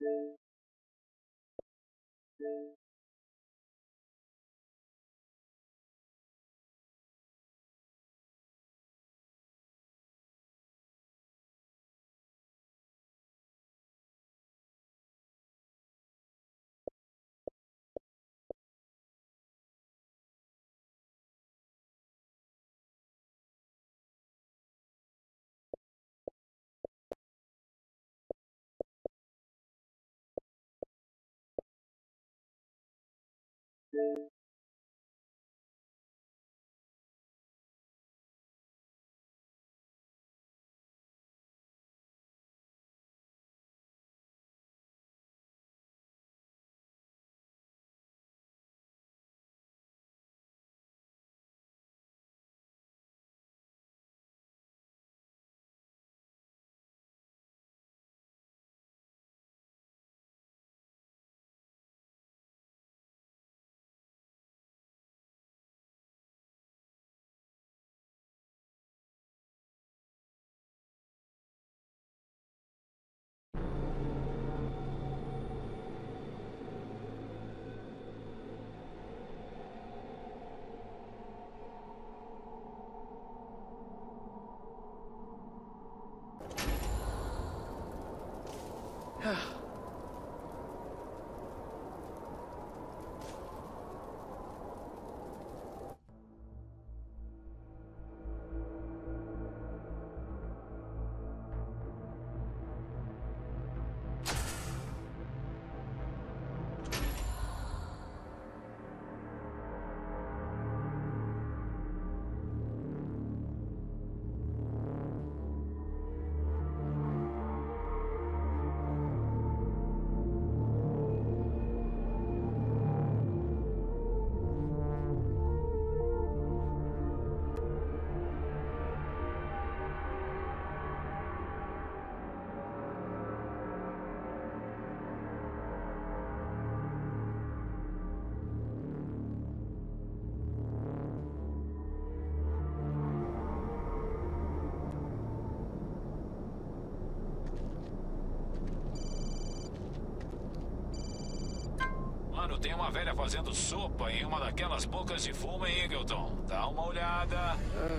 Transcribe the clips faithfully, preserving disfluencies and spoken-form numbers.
Mano, tem uma velha fazendo sopa em uma daquelas bocas de fumo em Eagleton. Dá uma olhada.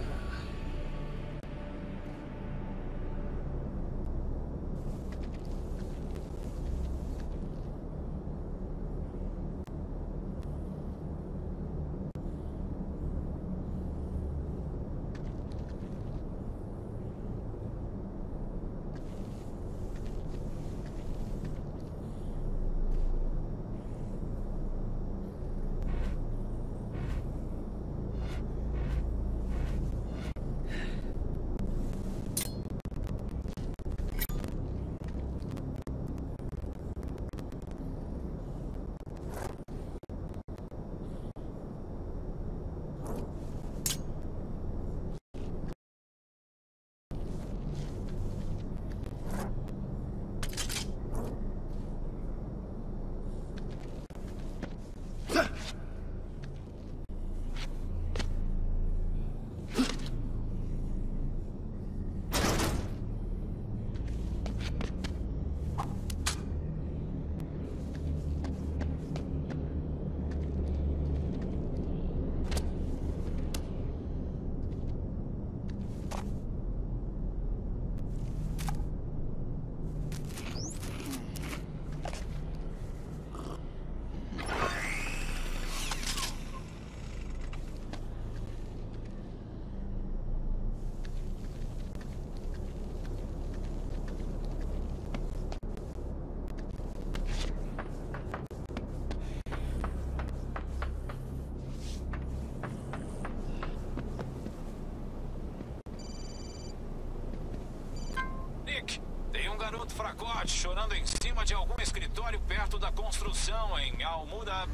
Tem um garoto fracote chorando em cima de algum escritório perto da construção em Almuda.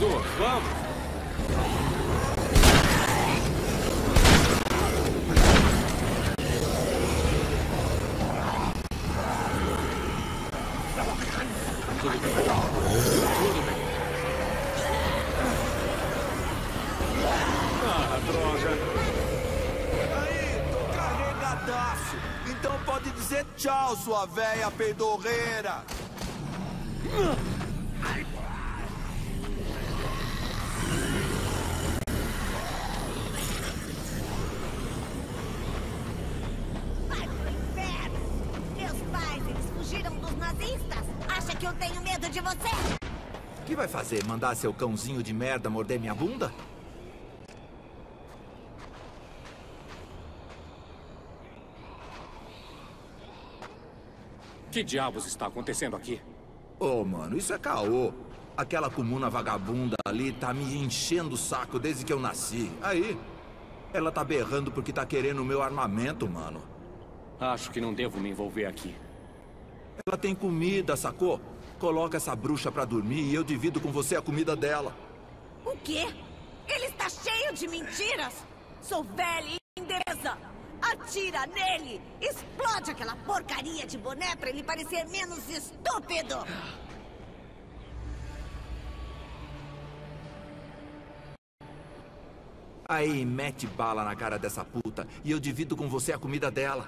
pessoas, vamos! Tudo bem. Tudo bem. Ah, droga. Aí, tô carregadaço. Então pode dizer tchau, sua véia peidorreira. Vai pro inferno! Meus pais, eles fugiram dos nazistas! Acha que eu tenho medo de você? O que vai fazer? Mandar seu cãozinho de merda morder minha bunda? Que diabos está acontecendo aqui? Ô, oh, mano, isso é caô. Aquela comuna vagabunda ali tá me enchendo o saco desde que eu nasci. Aí, ela tá berrando porque tá querendo o meu armamento, mano. Acho que não devo me envolver aqui. Ela tem comida, sacou? Coloca essa bruxa pra dormir e eu divido com você a comida dela. O quê? Ele está cheio de mentiras! Sou velha e indefesa! Atira nele! Explode aquela porcaria de boné pra ele parecer menos estúpido! Aí, mete bala na cara dessa puta e eu divido com você a comida dela.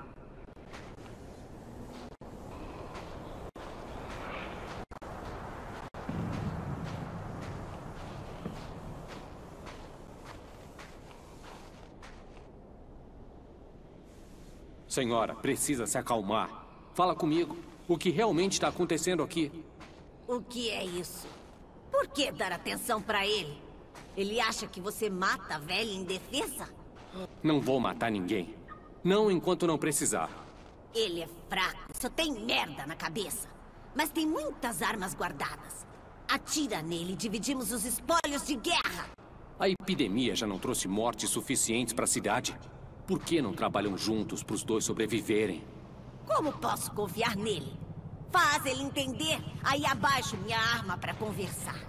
Senhora, precisa se acalmar. Fala comigo. O que realmente está acontecendo aqui? O que é isso? Por que dar atenção pra ele? Ele acha que você mata a velha indefesa? Não vou matar ninguém. Não enquanto não precisar. Ele é fraco, só tem merda na cabeça. Mas tem muitas armas guardadas. Atira nele e dividimos os espólios de guerra. A epidemia já não trouxe mortes suficientes para a cidade. Por que não trabalham juntos para os dois sobreviverem? Como posso confiar nele? Faz ele entender. Aí abaixo minha arma para conversar.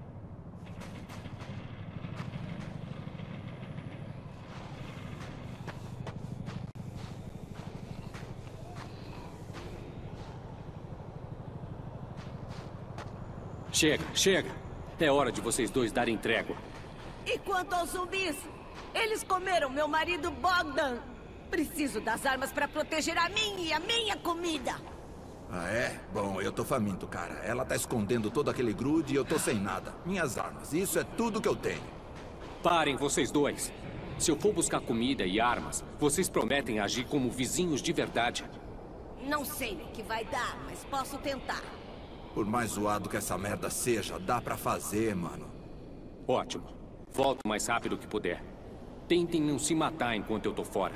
Chega, chega. É hora de vocês dois darem trégua. E quanto aos zumbis? Eles comeram meu marido Bogdan. Preciso das armas para proteger a mim e a minha comida. Ah, é? Bom, eu tô faminto, cara. Ela tá escondendo todo aquele grude e eu tô sem nada. Minhas armas. Isso é tudo que eu tenho. Parem, vocês dois. Se eu for buscar comida e armas, vocês prometem agir como vizinhos de verdade. Não sei o que vai dar, mas posso tentar. Por mais zoado que essa merda seja, dá pra fazer, mano. Ótimo. Volto o mais rápido que puder. Tentem não se matar enquanto eu tô fora.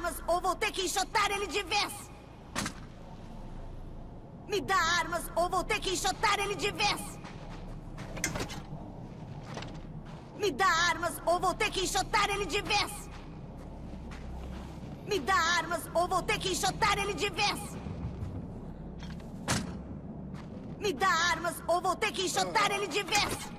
armas ou vou ter que enxotar ele de vez! Me dá armas ou vou ter que enxotar ele de vez! Me dá armas ou vou ter que enxotar ele de vez! Me dá armas ou vou ter que enxotar ele de vez! Me dá armas ou vou ter que enxotar ele de vez!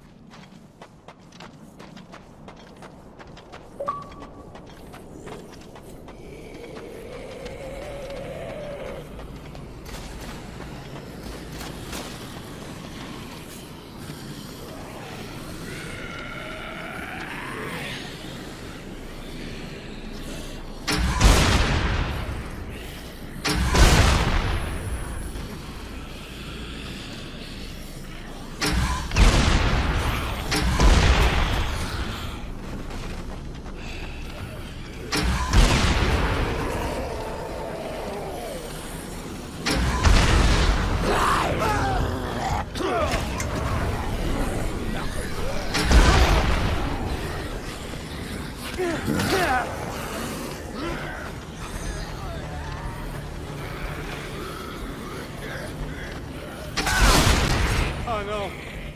Ah, não.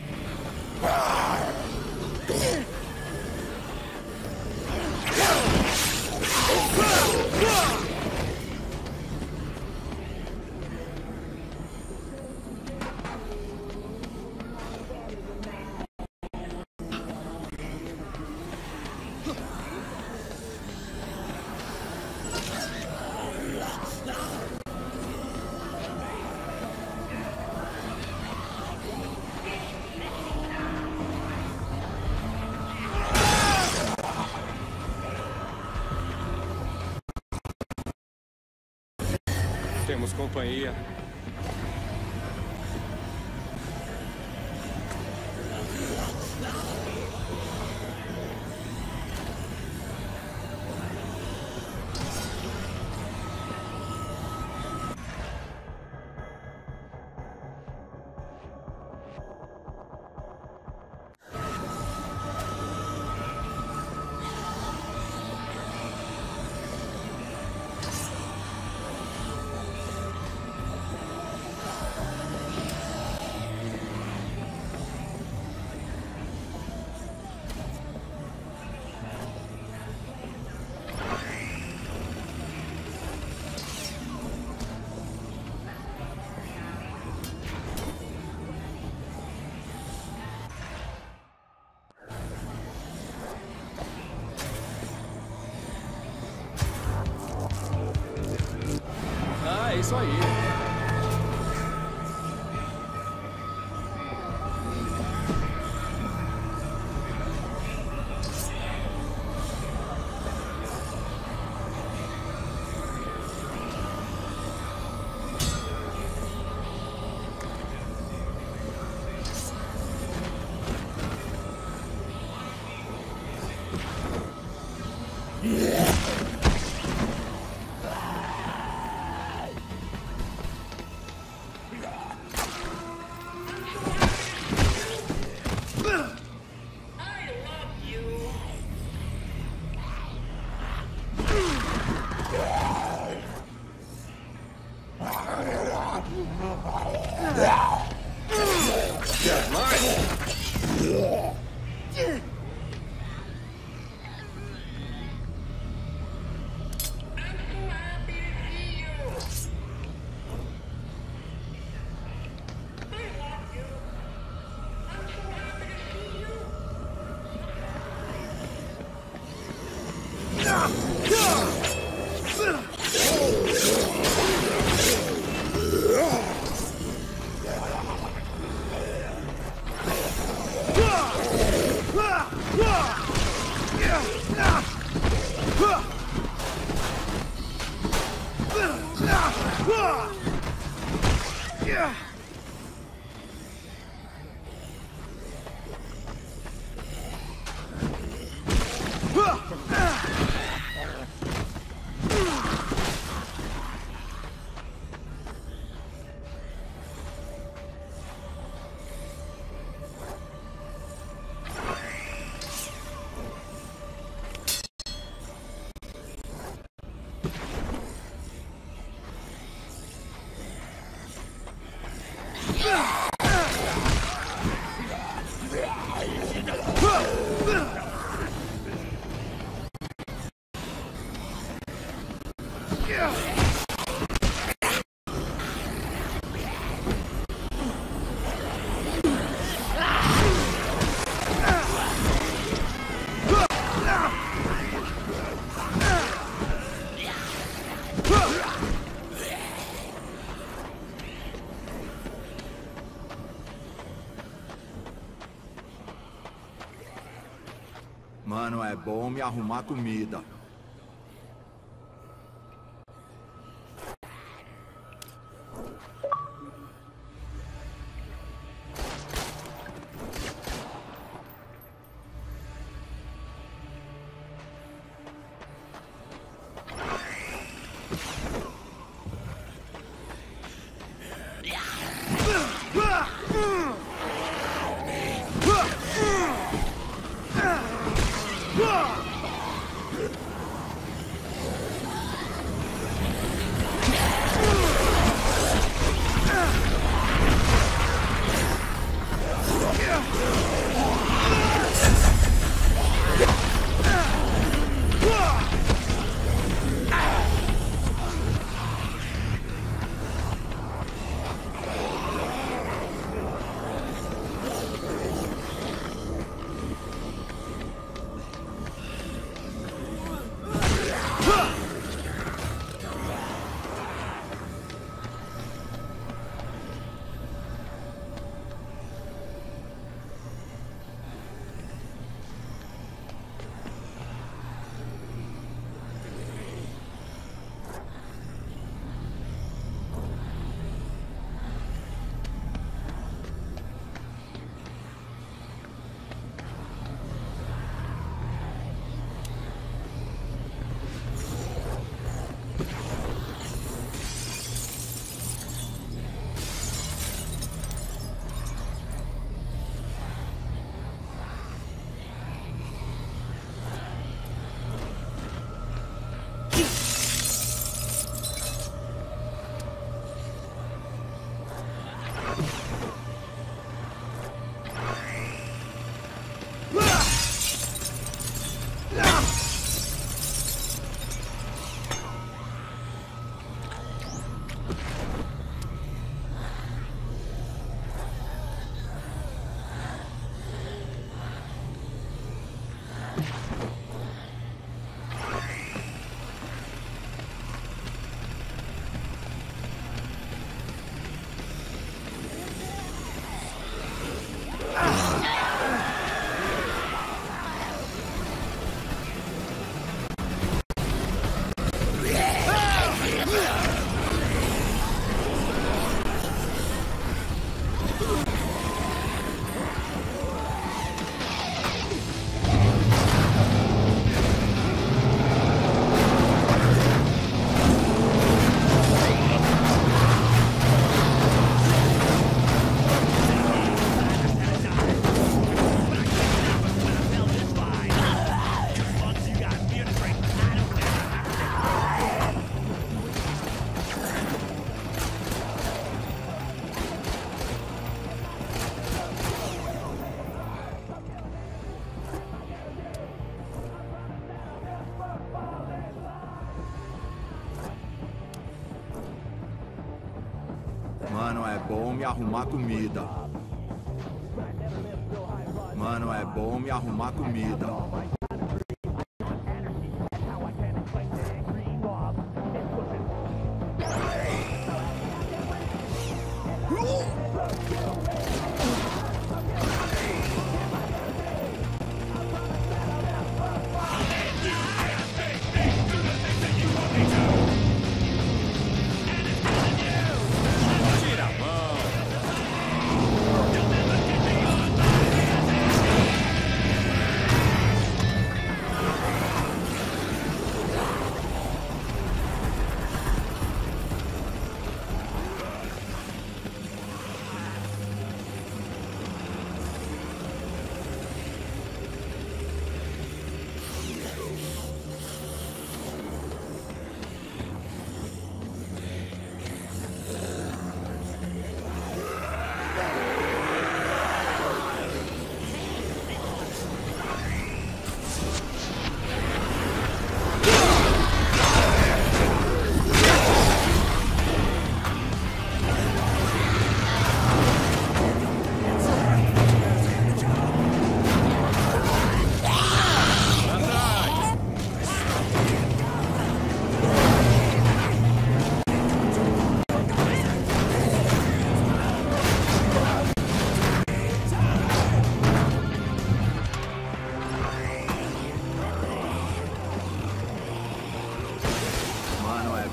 Temos companhia. É isso aí. Mano, é bom me arrumar comida. Mano, é bom me arrumar comida. Mano, é bom me arrumar comida.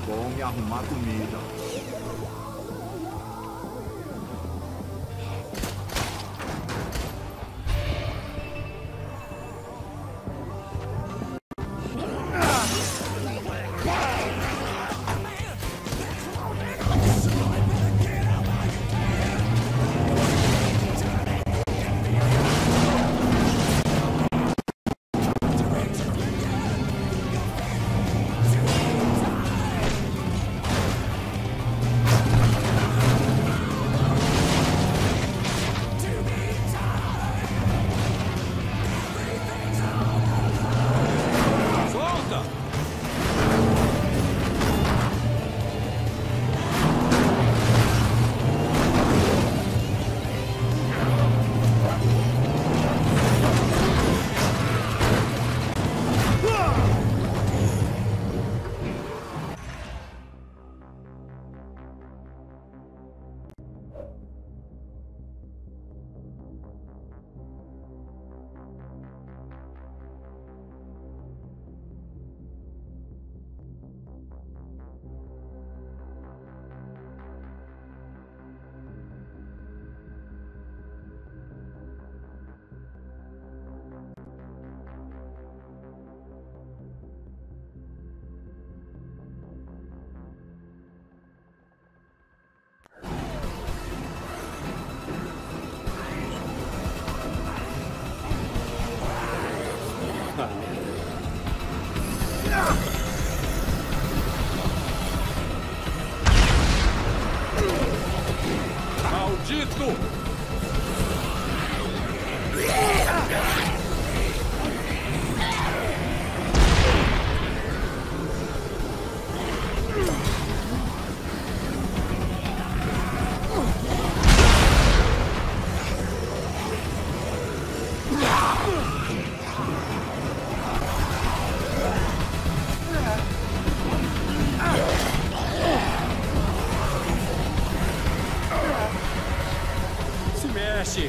bom e arrumar comida. Maldito! Se mexe!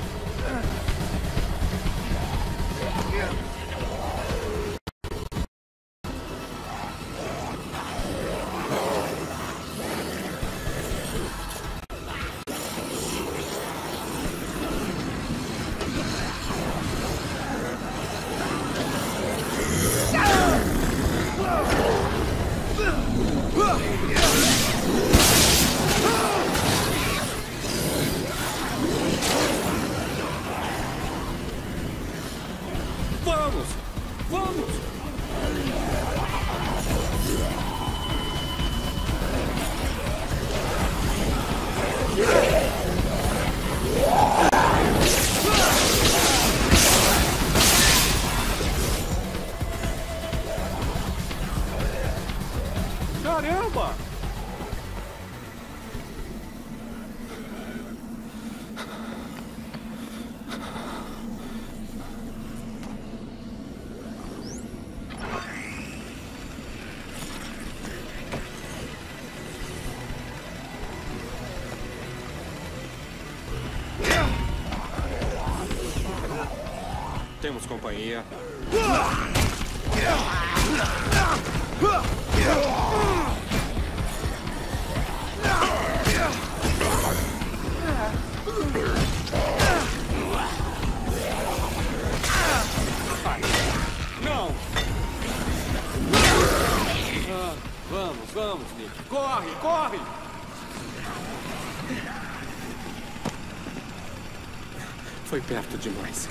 Vamos! Vamos! Caramba! Temos companhia. Ai, não! Ah, vamos, vamos, Nick. Corre, corre! Foi perto demais.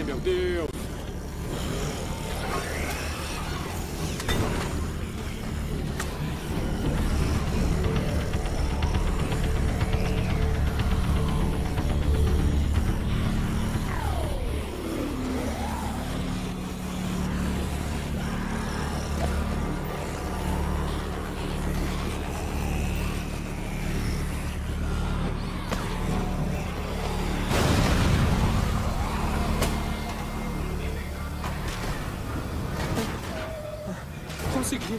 Ai, meu Deus! Consegui.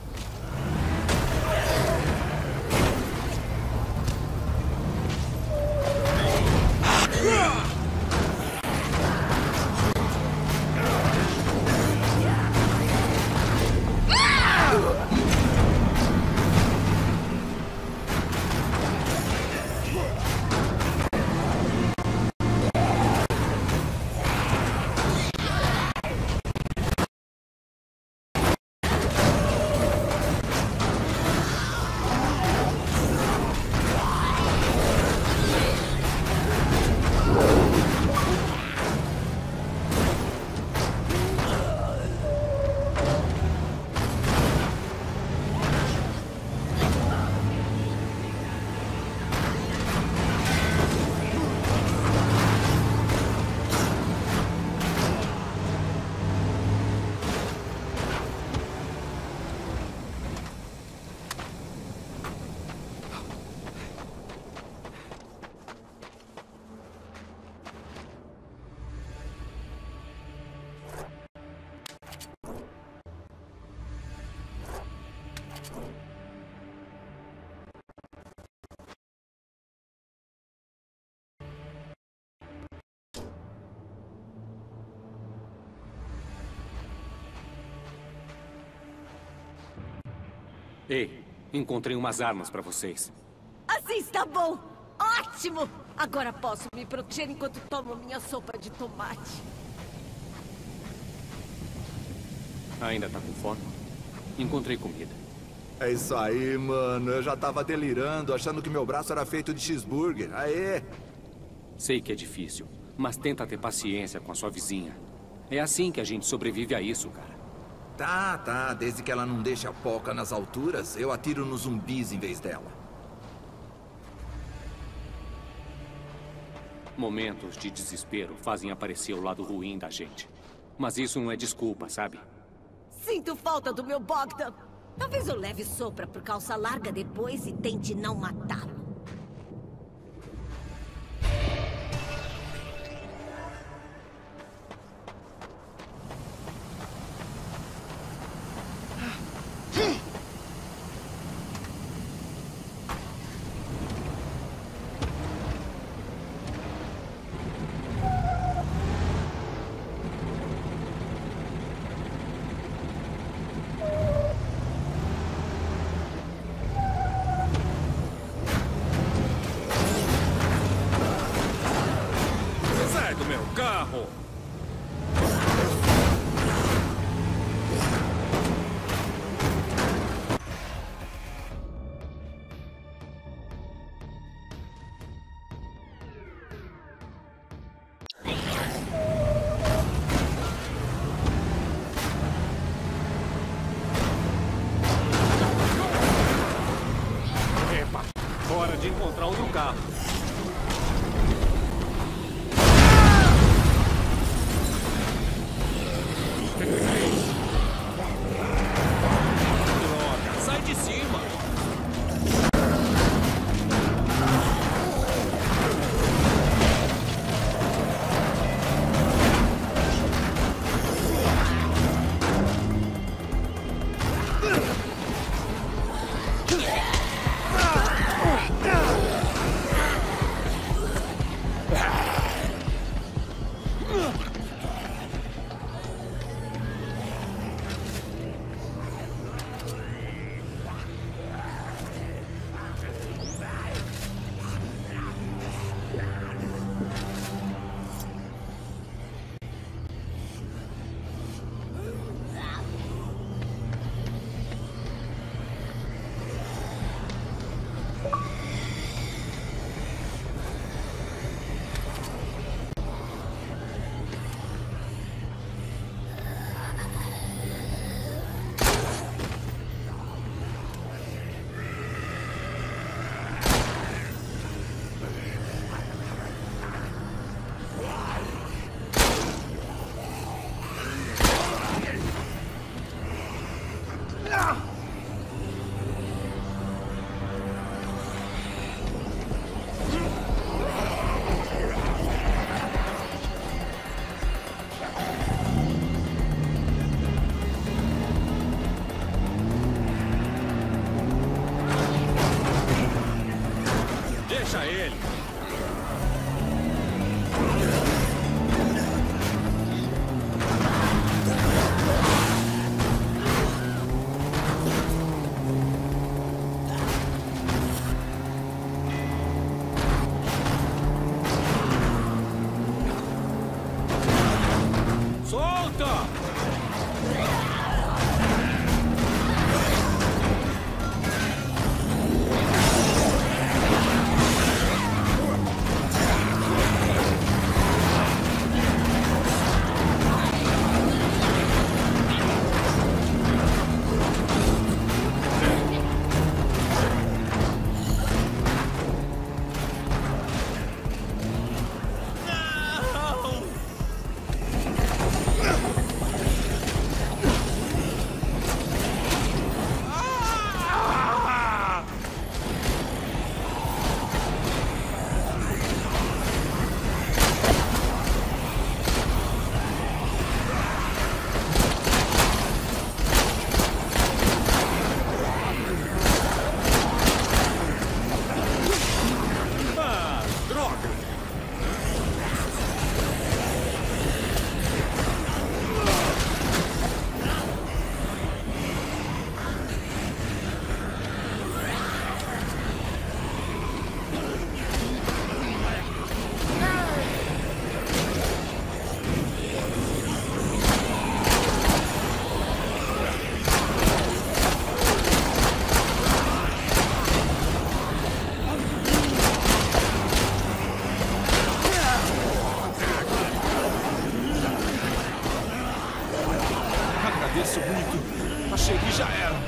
Ei, encontrei umas armas pra vocês. Assim está bom. Ótimo! Agora posso me proteger enquanto tomo minha sopa de tomate. Ainda tá com fome? Encontrei comida. É isso aí, mano. Eu já tava delirando, achando que meu braço era feito de cheeseburger. Aê! Sei que é difícil, mas tenta ter paciência com a sua vizinha. É assim que a gente sobrevive a isso, cara. Tá, tá. Desde que ela não deixe a poca nas alturas, eu atiro nos zumbis em vez dela. Momentos de desespero fazem aparecer o lado ruim da gente. Mas isso não é desculpa, sabe? Sinto falta do meu Bogdan. Talvez eu leve sopra por calça larga depois e tente não matá-lo. Hora de encontrar outro carro. Droga, sai de cima! Deixa ele. Agradeço muito. Achei que já era.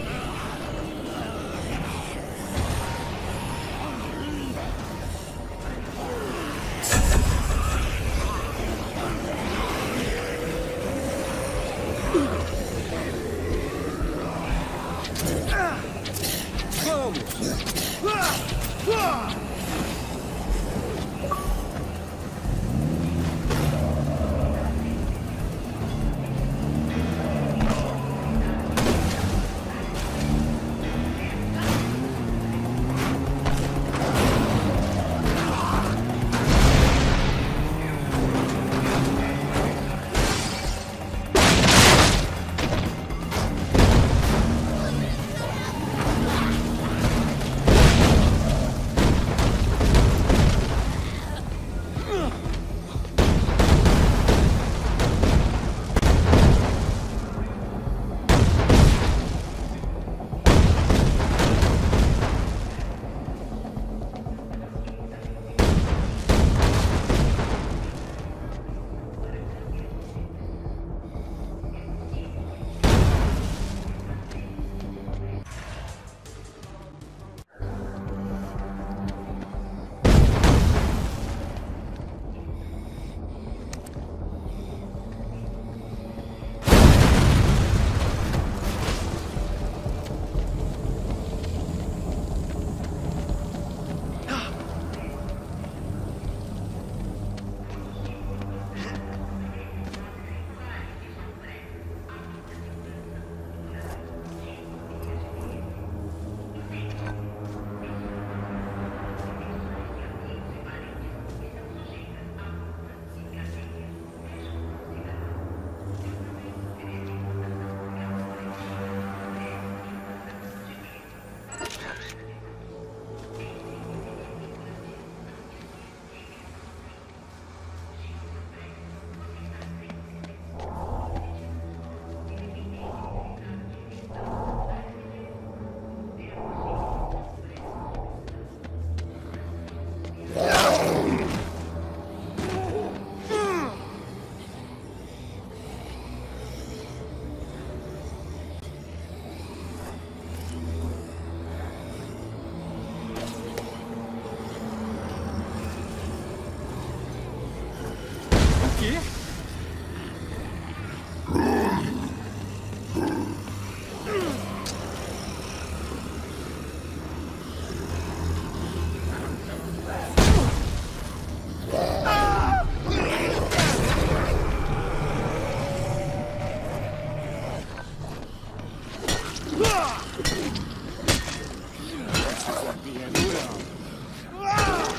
Ah!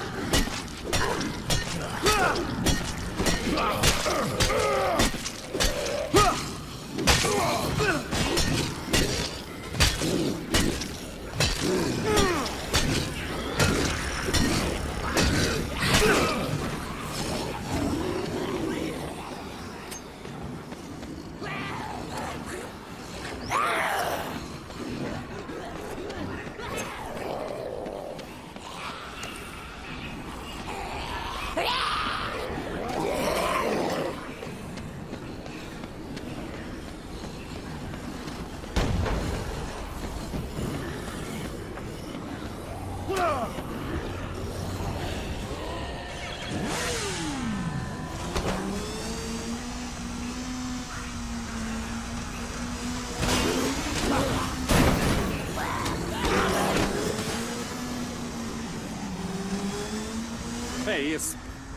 É isso.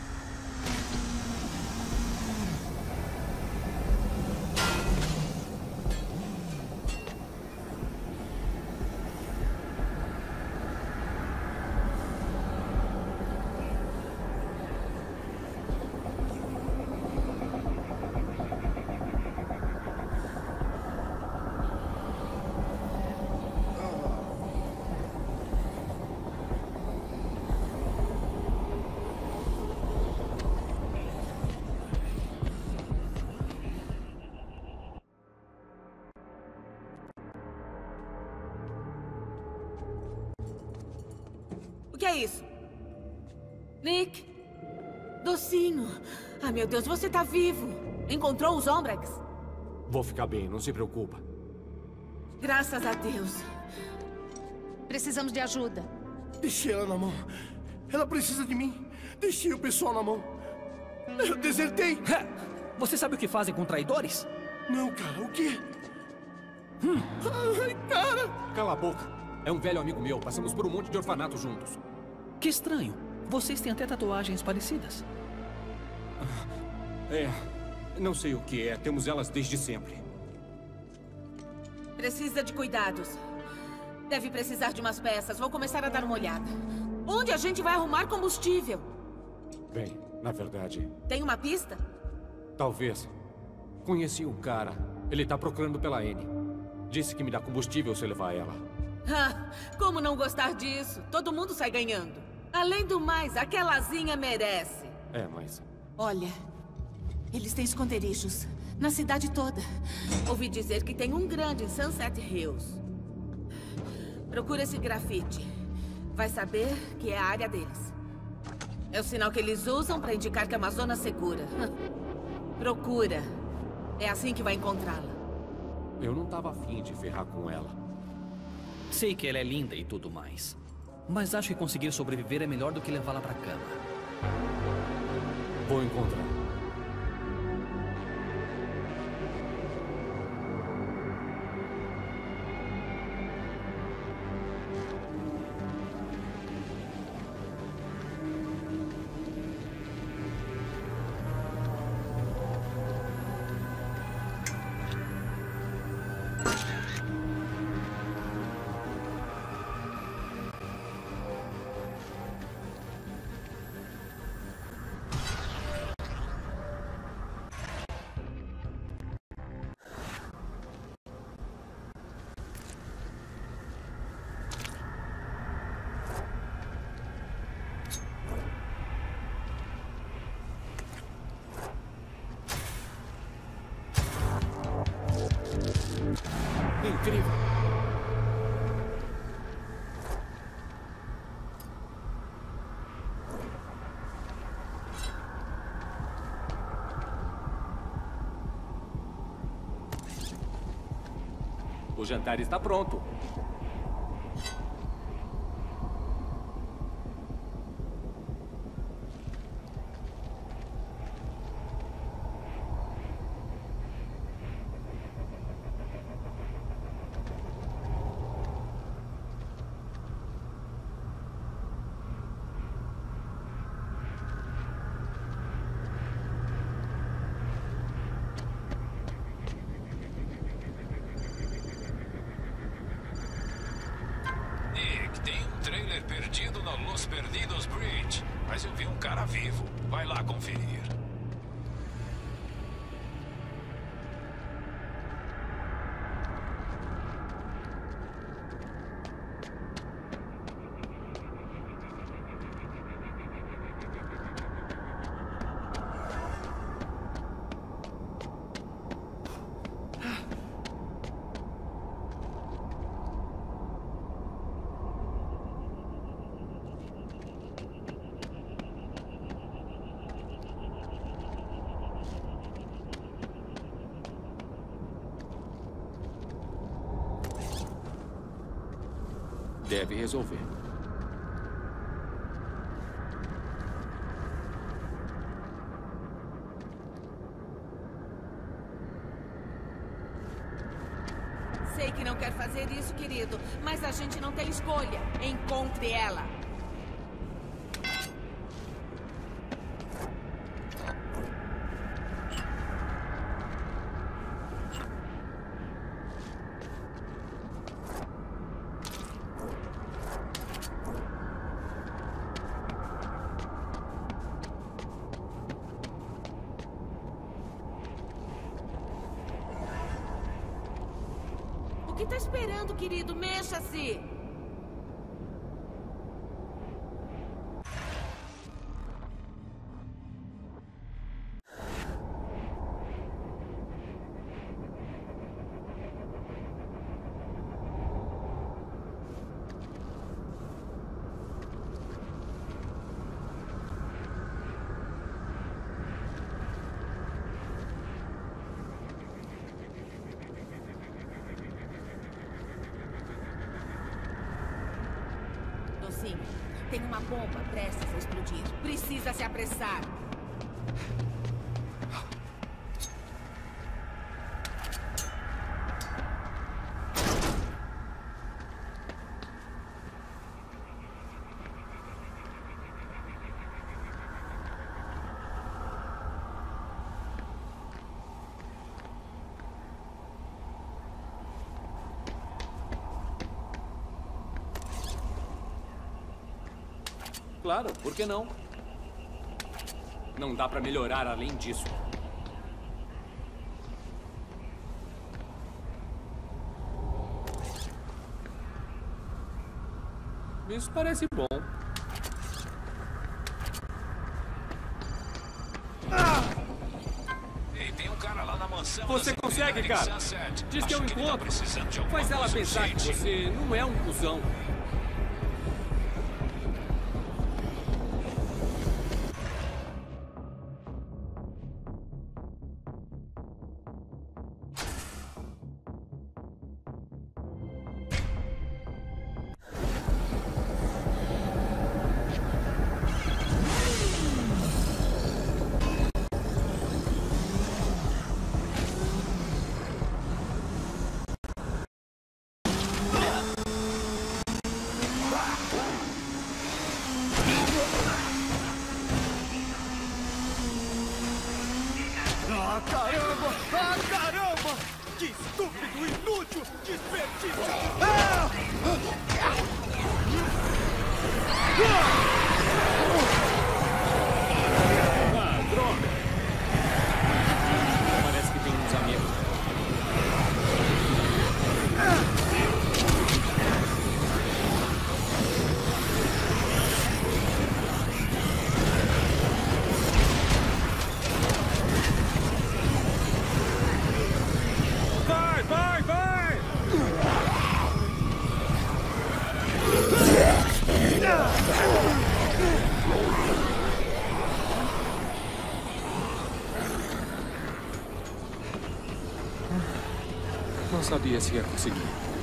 O que é isso? Nick? Docinho. Ai, meu Deus, você tá vivo. Encontrou os Ombrex? Vou ficar bem, não se preocupa. Graças a Deus. Precisamos de ajuda. Deixei ela na mão. Ela precisa de mim. Deixei o pessoal na mão. Eu desertei. Você sabe o que fazem com traidores? Não, cara, o quê? Hum. Ai, cara! Cala a boca. É um velho amigo meu. Passamos por um monte de orfanato juntos. Que estranho. Vocês têm até tatuagens parecidas. É, não sei o que é. Temos elas desde sempre. Precisa de cuidados. Deve precisar de umas peças. Vou começar a dar uma olhada. Onde a gente vai arrumar combustível? Bem, na verdade... Tem uma pista? Talvez. Conheci um cara. Ele tá procurando pela Annie. Disse que me dá combustível se eu levar ela. Ah, como não gostar disso? Todo mundo sai ganhando. Além do mais, aquelazinha merece. É, mas... Olha, eles têm esconderijos na cidade toda. Ouvi dizer que tem um grande em Sunset Hills. Procura esse grafite. Vai saber que é a área deles. É o sinal que eles usam para indicar que é uma zona segura. Procura. É assim que vai encontrá-la. Eu não tava afim de ferrar com ela. Sei que ela é linda e tudo mais. Mas acho que conseguir sobreviver é melhor do que levá-la pra cama. Vou encontrar. Incrível. O jantar está pronto. Perdido na Los Perdidos Bridge. Mas eu vi um cara vivo. Vai lá conferir. Deve resolver. querido. Mas a gente não tem escolha. Encontre ela. O que tá esperando, querido? Mexa-se! Docinho, tem uma bomba prestes a explodir. Precisa se apressar. Claro, por que não? Não dá pra melhorar além disso. Isso parece bom. Ei, tem um cara lá na mansão. Você consegue, cara? Diz que é um encontro. Faz ela pensar que você não é um cuzão. Ah, caramba! Ah, caramba! Que estúpido, inútil, desperdício! Ah! Ah, droga! Parece que tem uns amigos. Vai, vai, vai! Não sabia se ia conseguir.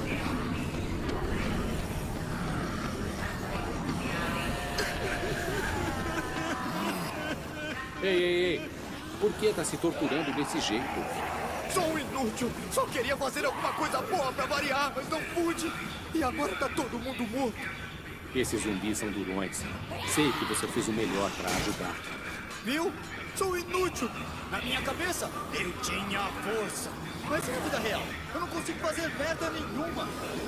Ei, ei, ei. Por que tá se torturando desse jeito? Sou um inútil! Só queria fazer alguma coisa boa pra variar, mas não pude! E agora tá todo mundo morto! Esses zumbis são durões. Sei que você fez o melhor pra ajudar. Viu? Sou inútil! Na minha cabeça, eu tinha força! Mas na vida real, eu não consigo fazer merda nenhuma!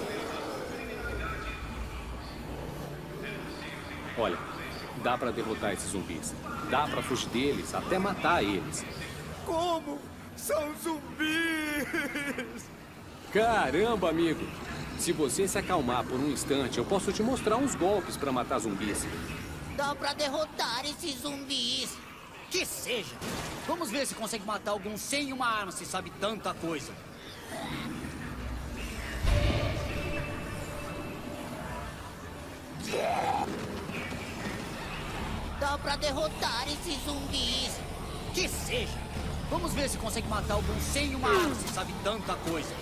Olha, dá pra derrotar esses zumbis. Dá pra fugir deles, até matar eles. Como? São zumbis! Caramba, amigo! Se você se acalmar por um instante, eu posso te mostrar uns golpes pra matar zumbis. Dá pra derrotar esses zumbis. Que seja. Vamos ver se consegue matar algum sem uma arma, se sabe tanta coisa. Dá pra derrotar esses zumbis. Que seja. Vamos ver se consegue matar algum sem uma arma, se sabe tanta coisa.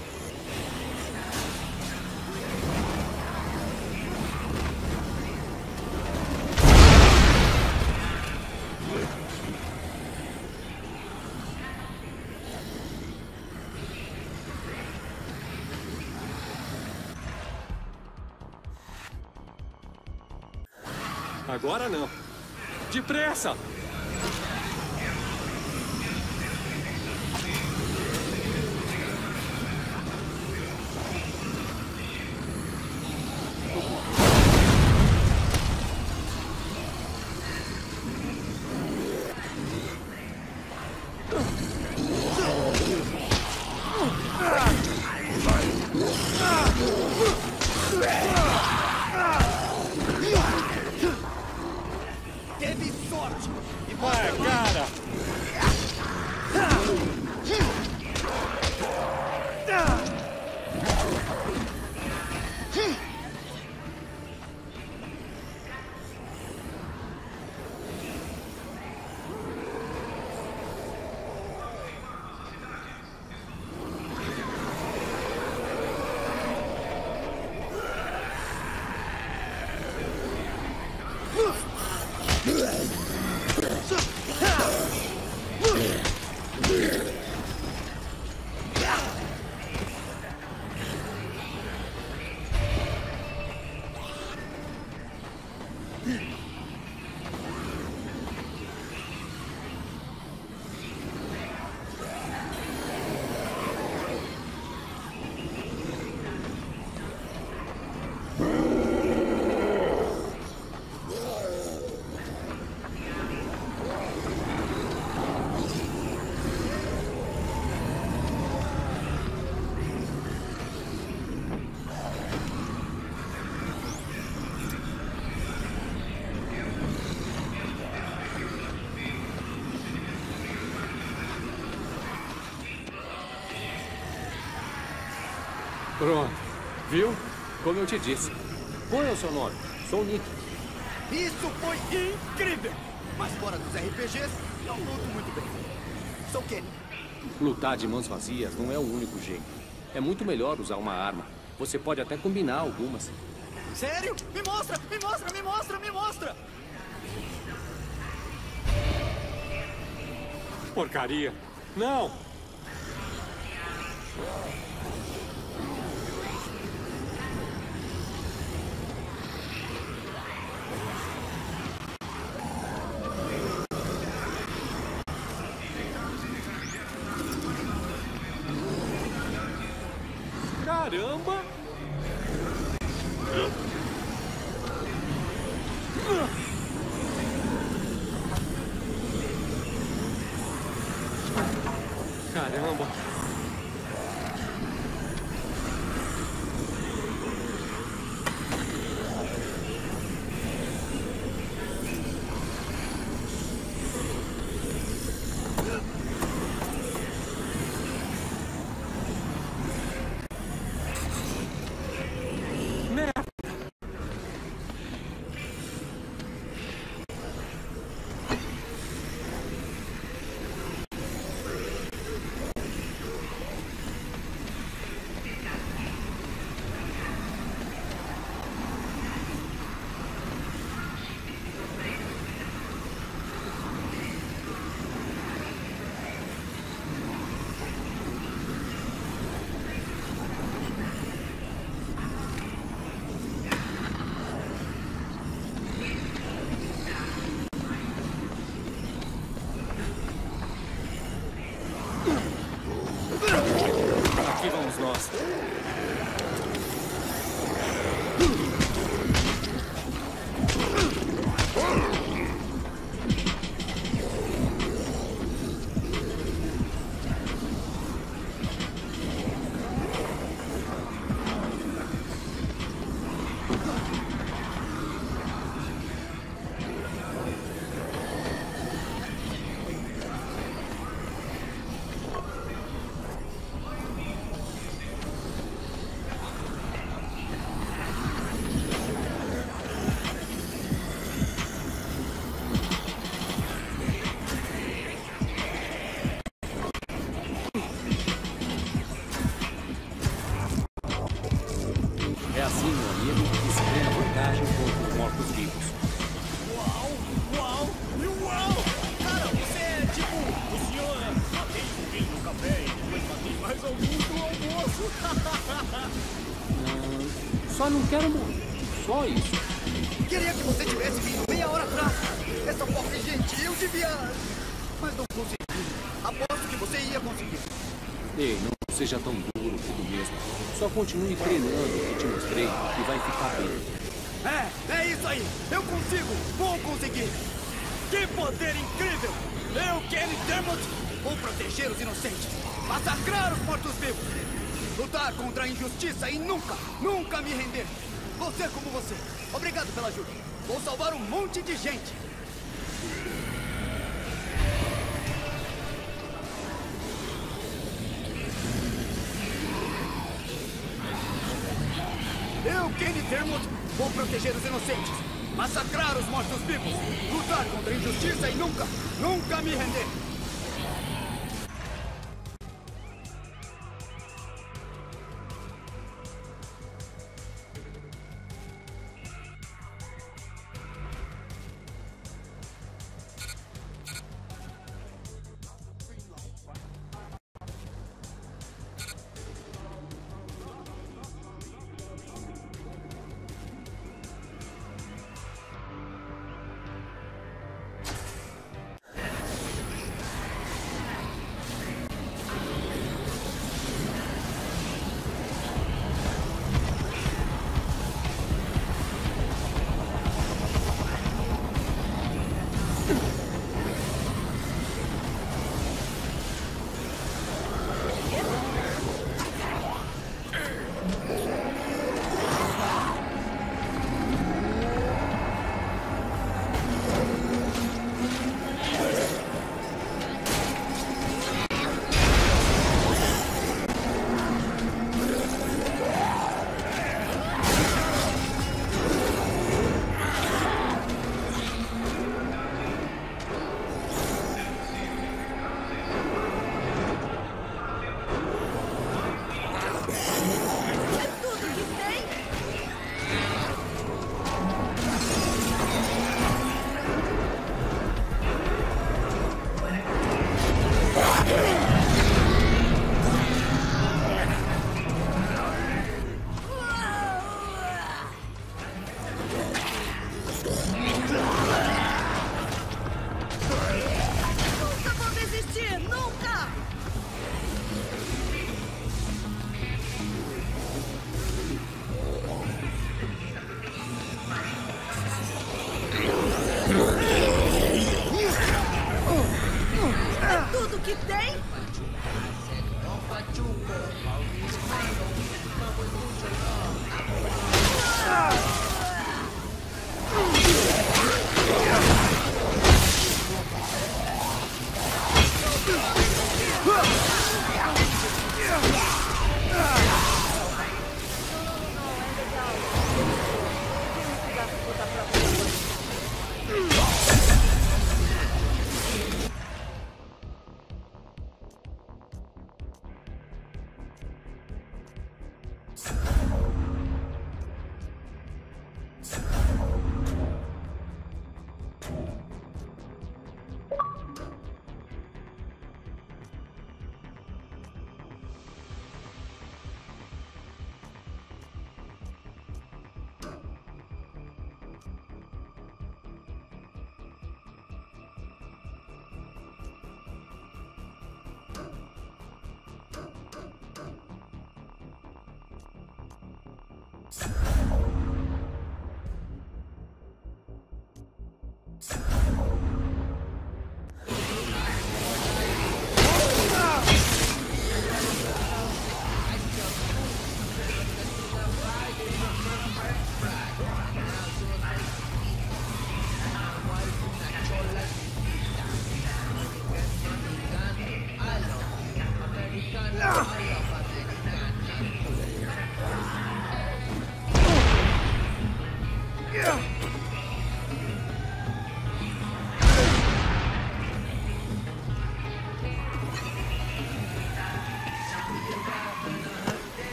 Agora não. Depressa! Teve sorte! E vai, cara! Pronto. Viu? Como eu te disse. Qual é o seu nome? Sou o Nick. Isso foi incrível! Mas fora dos R P Gs, eu luto muito bem. Sou Kenny. Lutar de mãos vazias não é o único jeito. É muito melhor usar uma arma. Você pode até combinar algumas. Sério? Me mostra! Me mostra! Me mostra! Me mostra! Porcaria! Não! Caramba! Caramba! Aqui vamos nós. É assim, meu amigo, que se ganha vantagem contra os mortos-vivos. Uau! Uau! E uau! Cara, você é tipo o senhor matei um vinho no café e depois matei mais alguns no almoço. Hum, só não quero morrer. Só isso. Queria que você tivesse vindo meia hora atrás. Essa pobre gente, eu devia... Mas não consegui. Aposto que você ia conseguir. Ei, não seja tão duro tudo mesmo. Só continue treinando o que te mostrei e vai ficar bem. É, é isso aí. Eu consigo. Vou conseguir. Que poder incrível. Eu, Kenny Dermott, vou proteger os inocentes. Massacrar os mortos-vivos. Lutar contra a injustiça e nunca, nunca me render. Vou ser como você. Obrigado pela ajuda. Vou salvar um monte de gente. Eu, Kenny Dermott, vou proteger os inocentes. Massacrar os mortos-vivos. Lutar contra a injustiça e nunca, nunca me render.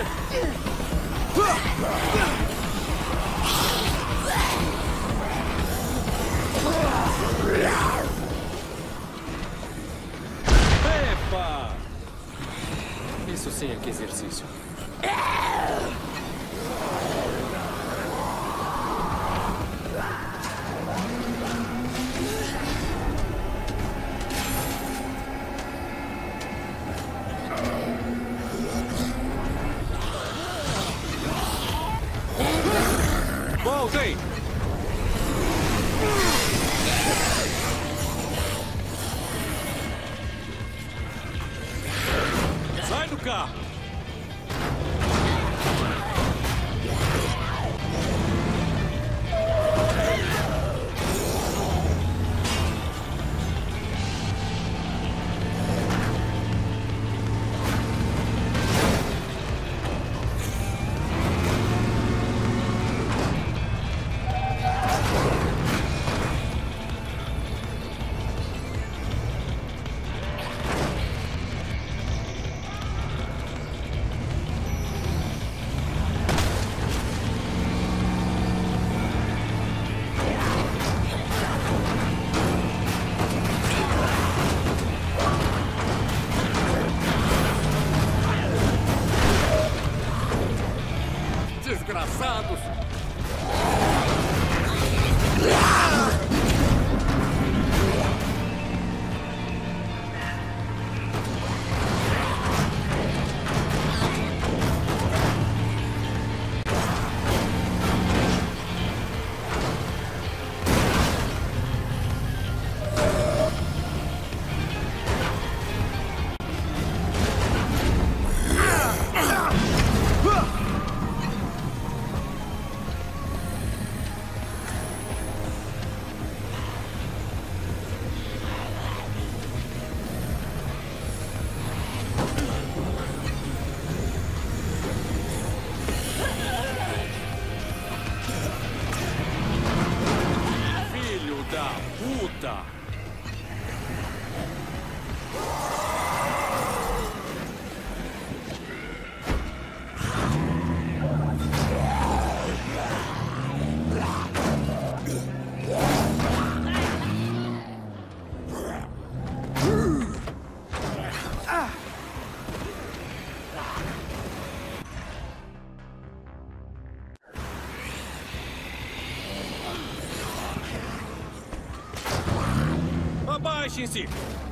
Epa! Isso sim é que exercício. Voltem! Sai do carro! Desgraçados! Puta! Abaixem-se!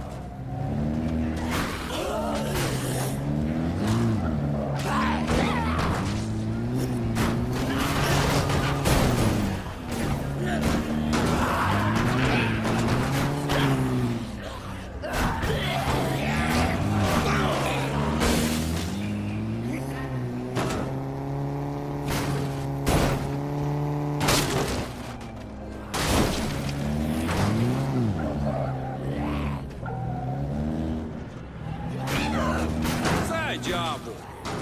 Diabo!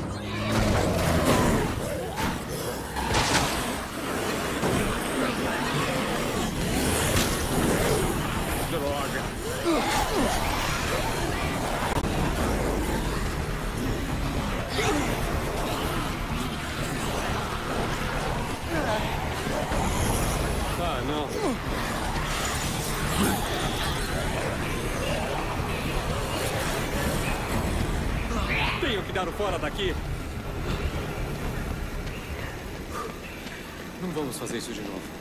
Droga! Ah, não! Tenho que dar o fora daqui. Não vamos fazer isso de novo.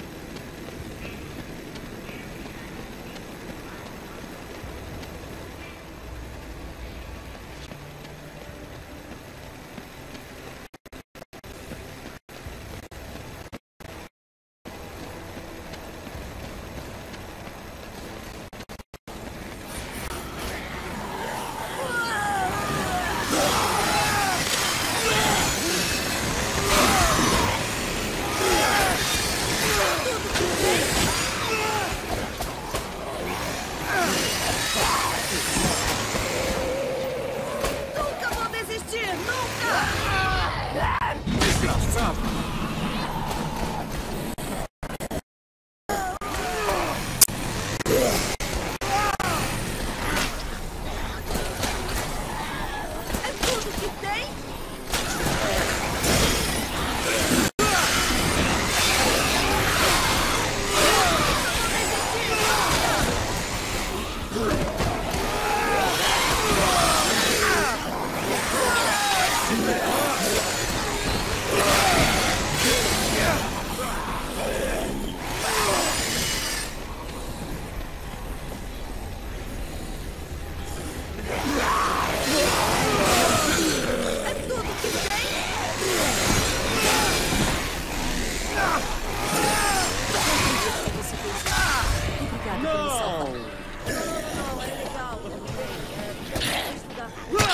pode Não! me salvar. Não, não, é legal. Tudo bem. É, é estudar.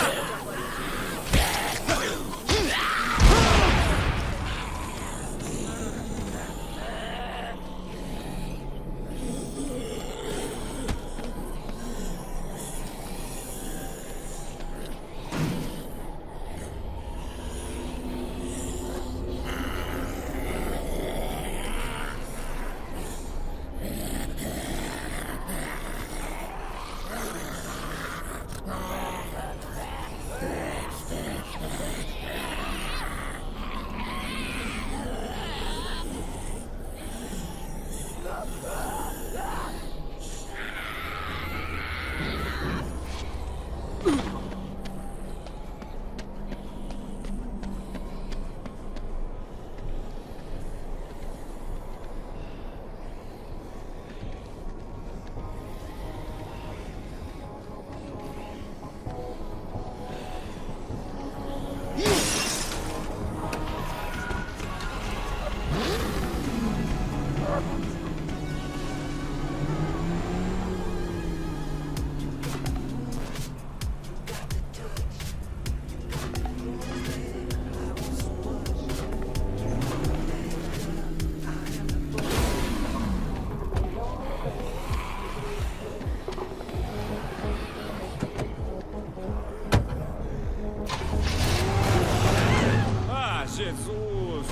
Jesus!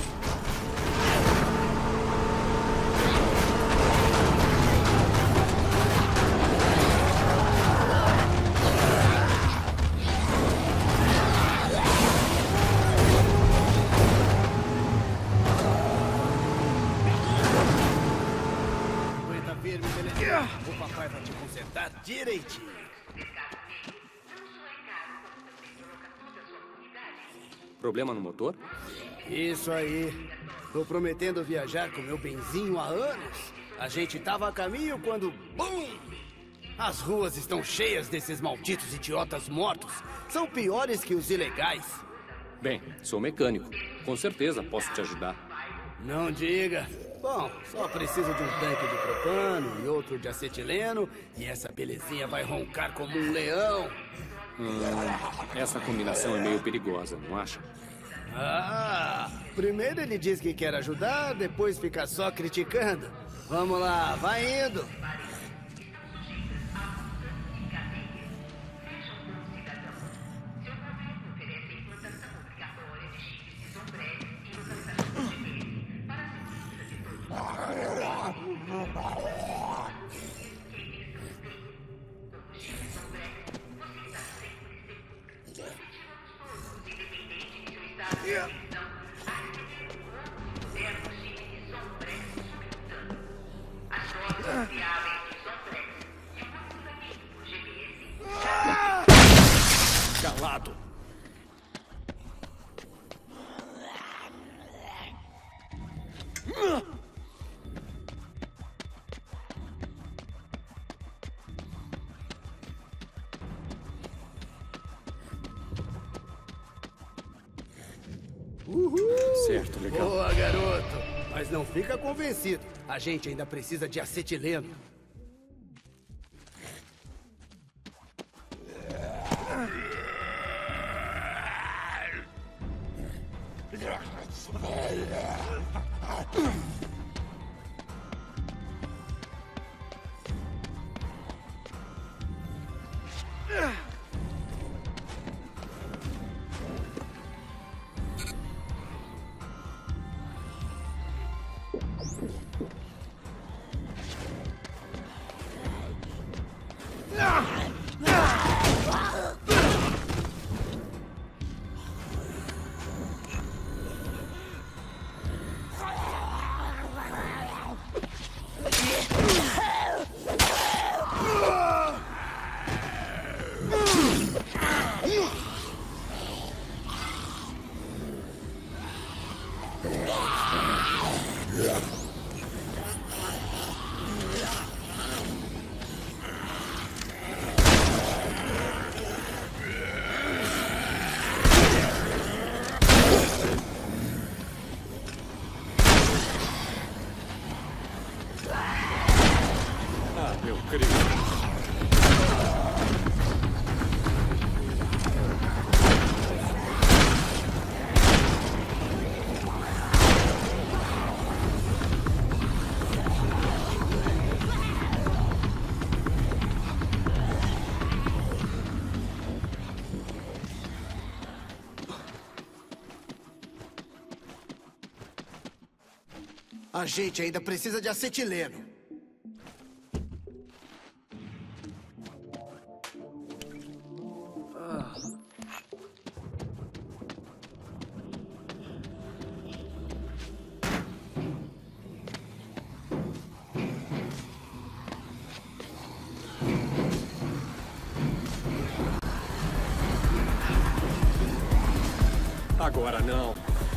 Aguenta firme, beleza? O papai vai te consertar direitinho. Problema no motor? Isso aí. Tô prometendo viajar com meu benzinho há anos. A gente tava a caminho quando... BUM! As ruas estão cheias desses malditos idiotas mortos. São piores que os ilegais. Bem, sou mecânico. Com certeza posso te ajudar. Não diga. Bom, só preciso de um tanque de propano e outro de acetileno. E essa belezinha vai roncar como um leão. Hum, essa combinação é meio perigosa, não acha? Ah, primeiro ele diz que quer ajudar, depois fica só criticando. Vamos lá, vai indo. Calado. Uhul! Certo, legal. Boa, garoto. Mas não fica convencido. A gente ainda precisa de acetileno. incrível. A gente ainda precisa de acetileno. Ah. Agora não.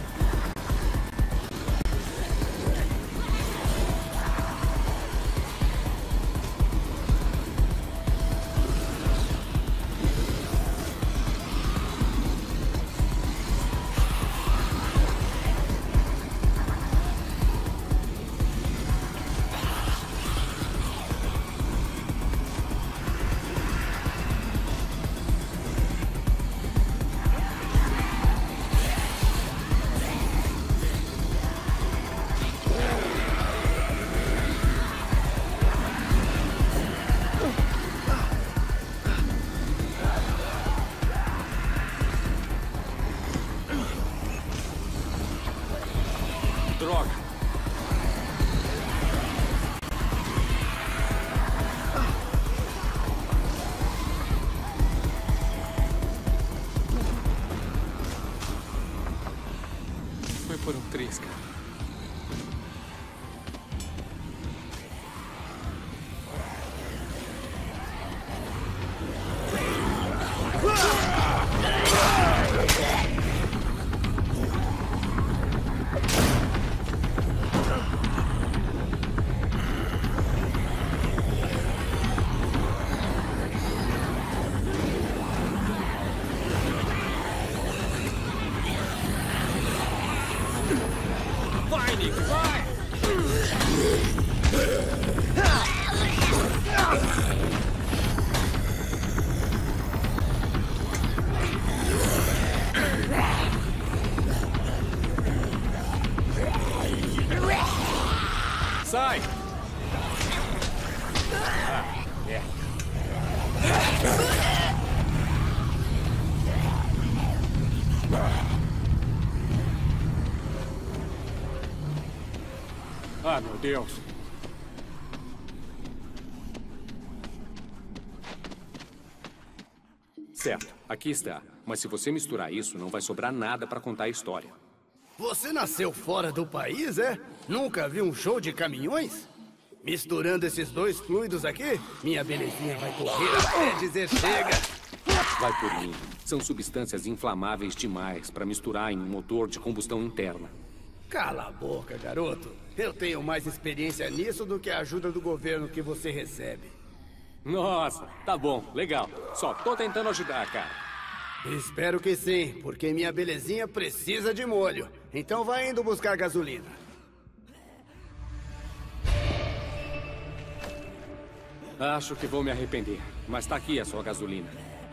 Droga! Foi por um triz, cara. Vai, Nick, vai! Sai! Ah, é. Ah, meu Deus. Certo, aqui está. Mas se você misturar isso, não vai sobrar nada para contar a história. Você nasceu fora do país, é? Nunca viu um show de caminhões? Misturando esses dois fluidos aqui, minha belezinha vai correr até dizer chega. Vai por mim. São substâncias inflamáveis demais para misturar em um motor de combustão interna. Cala a boca, garoto. Eu tenho mais experiência nisso do que a ajuda do governo que você recebe. Nossa, tá bom, legal. Só tô tentando ajudar, cara. Espero que sim, porque minha belezinha precisa de molho. Então vai indo buscar gasolina. Acho que vou me arrepender, mas tá aqui a sua gasolina.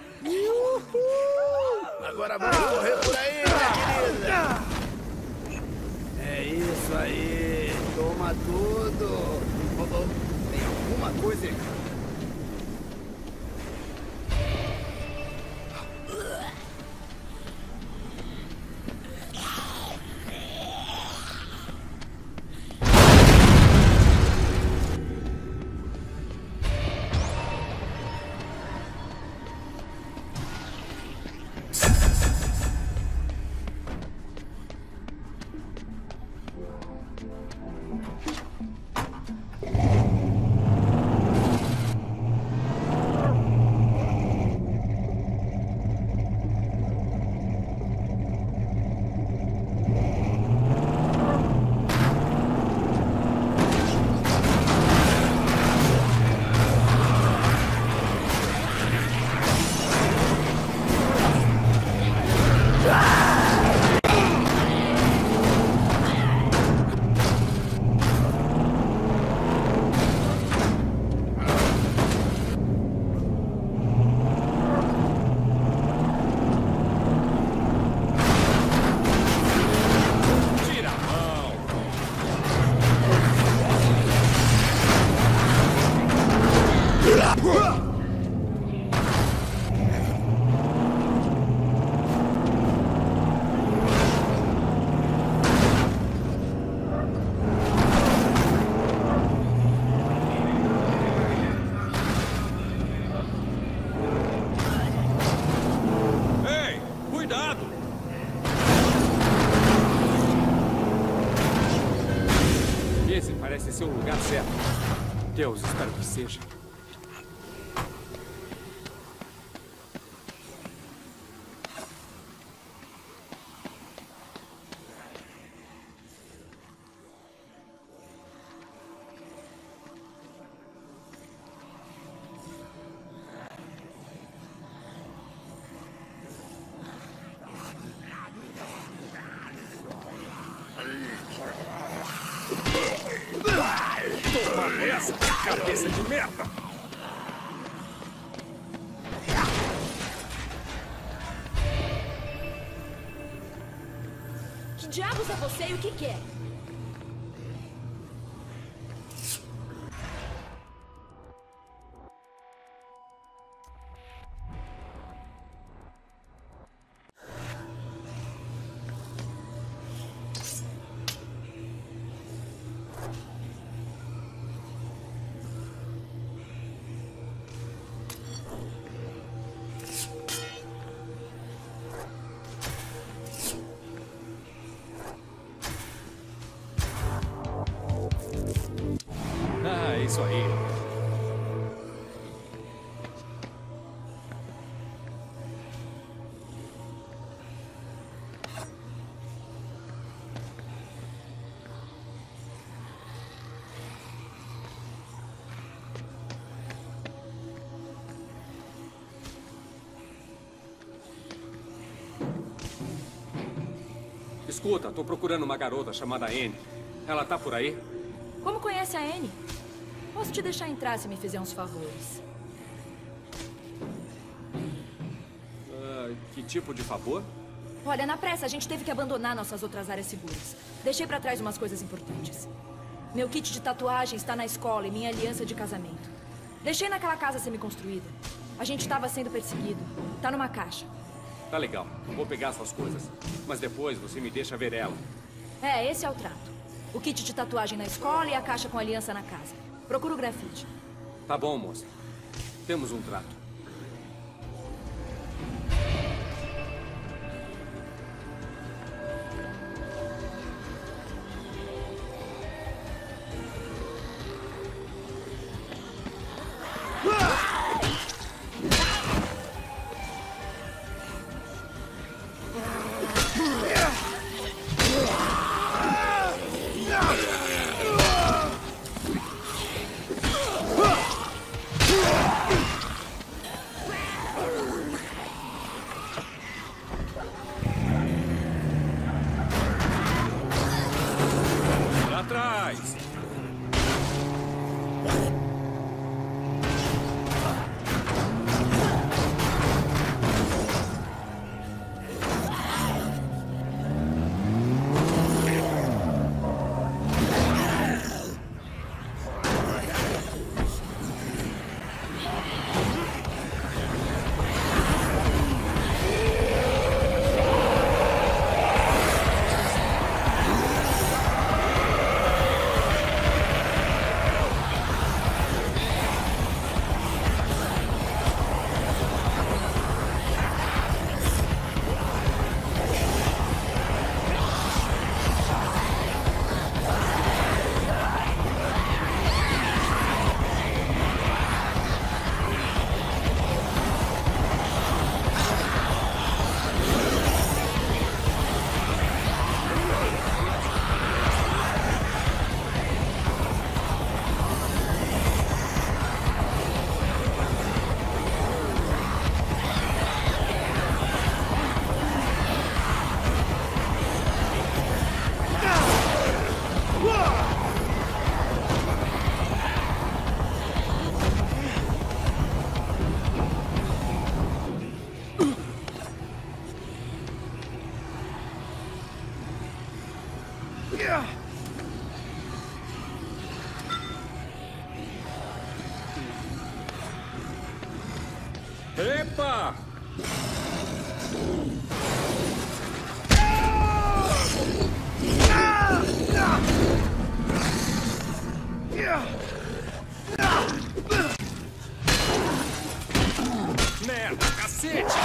Uhul! Agora vamos correr por aí, minha querida. É isso aí. Toma tudo. Oh, oh, tem alguma coisa errada. Parece ser o lugar certo. Deus, espero que seja. Toma essa, cabeça de merda! Que diabos é você e o que quer? Ah, isso aí. Escuta, tô procurando uma garota chamada Annie. Ela tá por aí? Como conhece a Annie? Posso te deixar entrar se me fizer uns favores. Uh, que tipo de favor? Olha, na pressa, a gente teve que abandonar nossas outras áreas seguras. Deixei pra trás umas coisas importantes. Meu kit de tatuagem está na escola e minha aliança de casamento. Deixei naquela casa semi-construída. A gente estava sendo perseguido. Tá numa caixa. Tá legal. Vou pegar essas coisas. Mas depois você me deixa ver ela. É, esse é o trato. O kit de tatuagem na escola e a caixa com aliança na casa. Procura o grafite. Tá bom, moça. Temos um trato. Epa! Merda, cacete!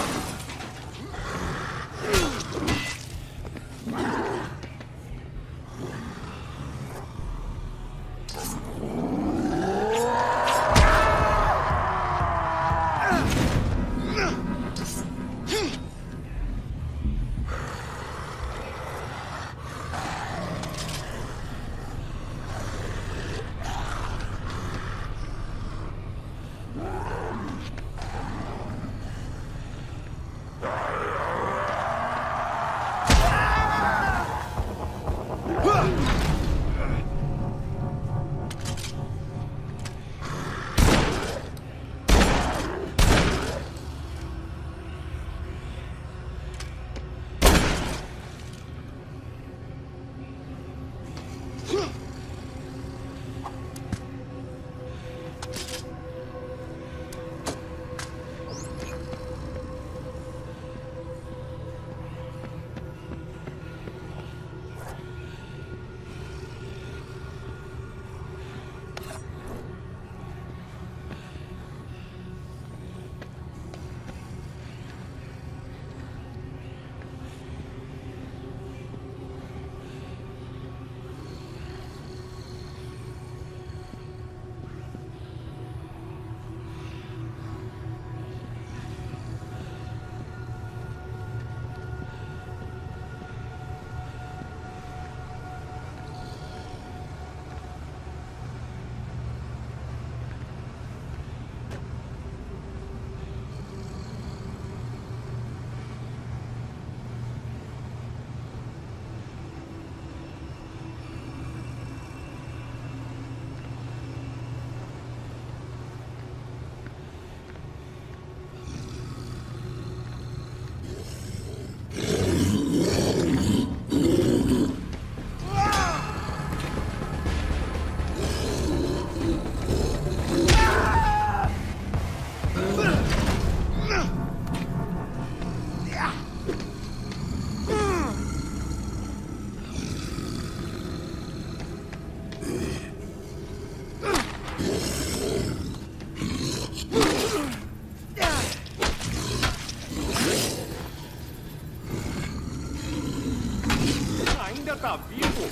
Tá vivo?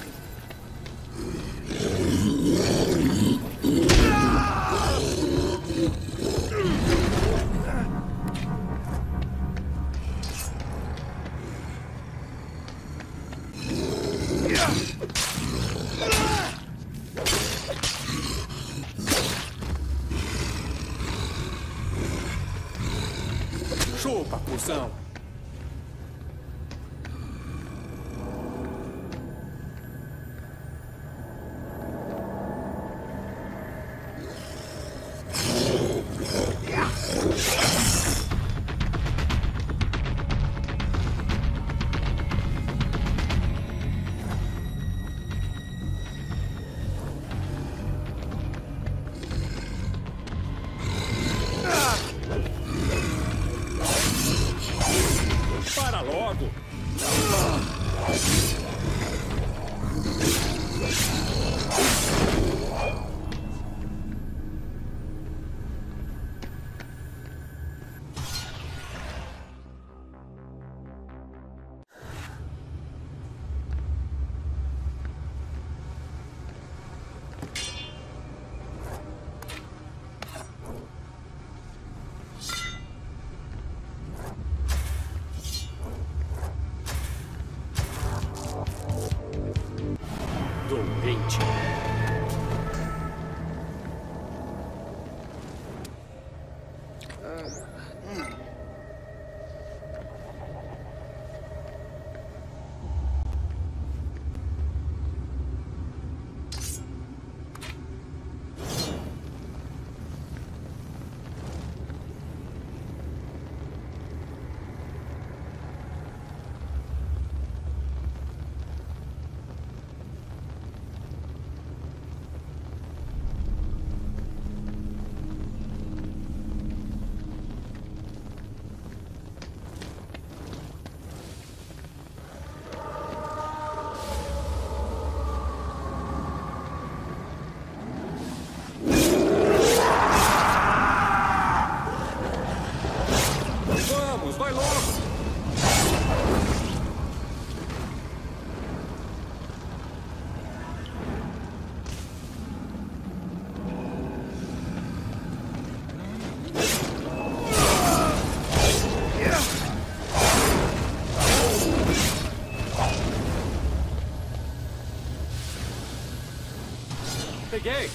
Chupa, cuzão! Cheguei!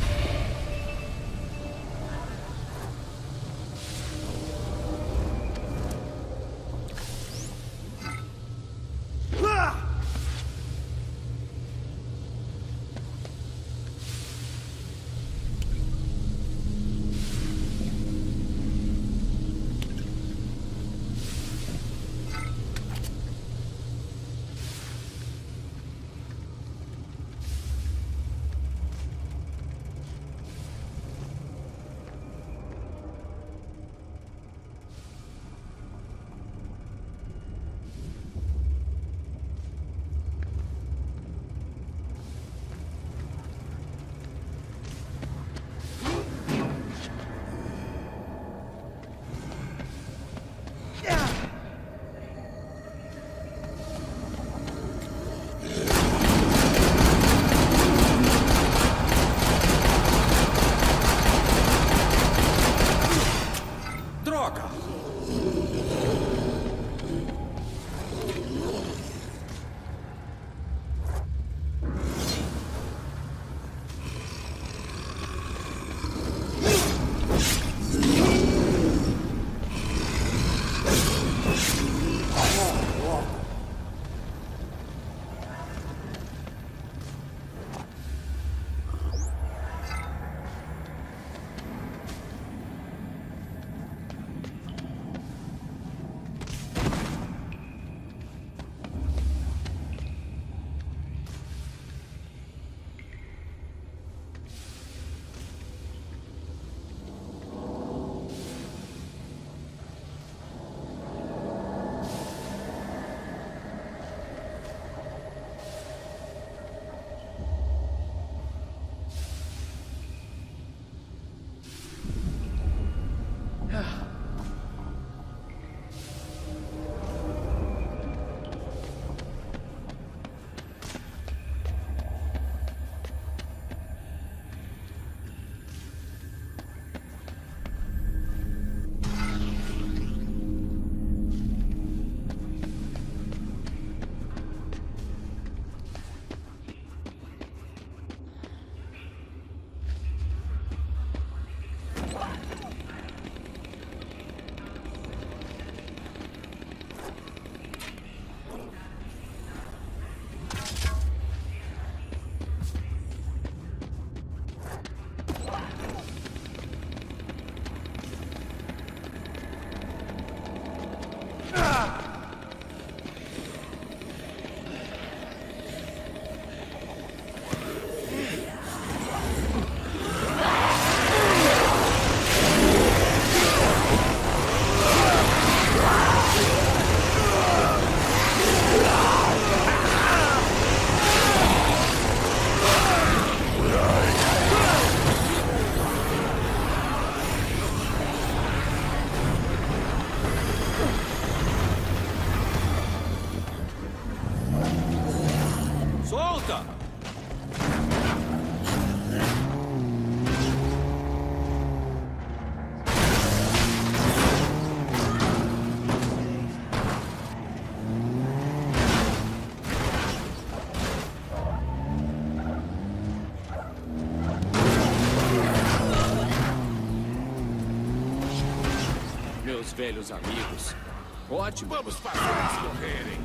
Velhos amigos. Ótimo. Vamos fazer eles correrem.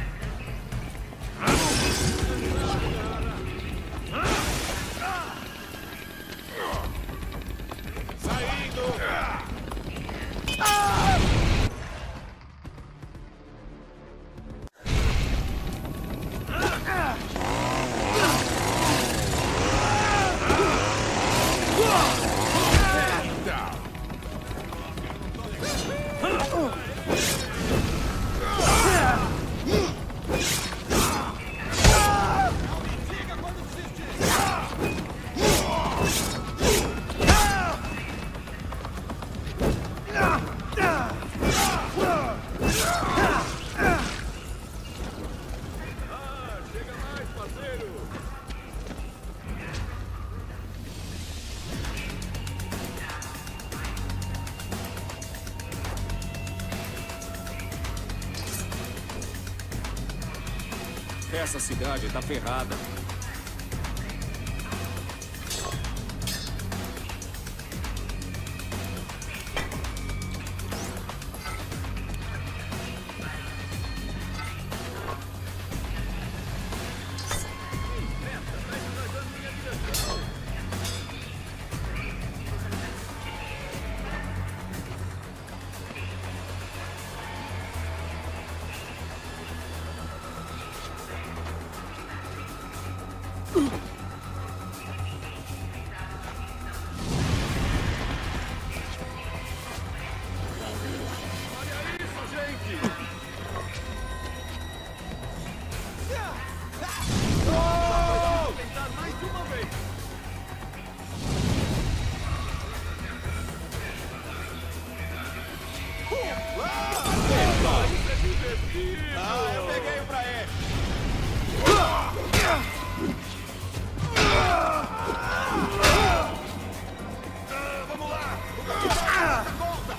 Saindo. Essa cidade tá ferrada. bandido! Ah, eu peguei o pra ele! Ah, vamos lá! Ah, volta!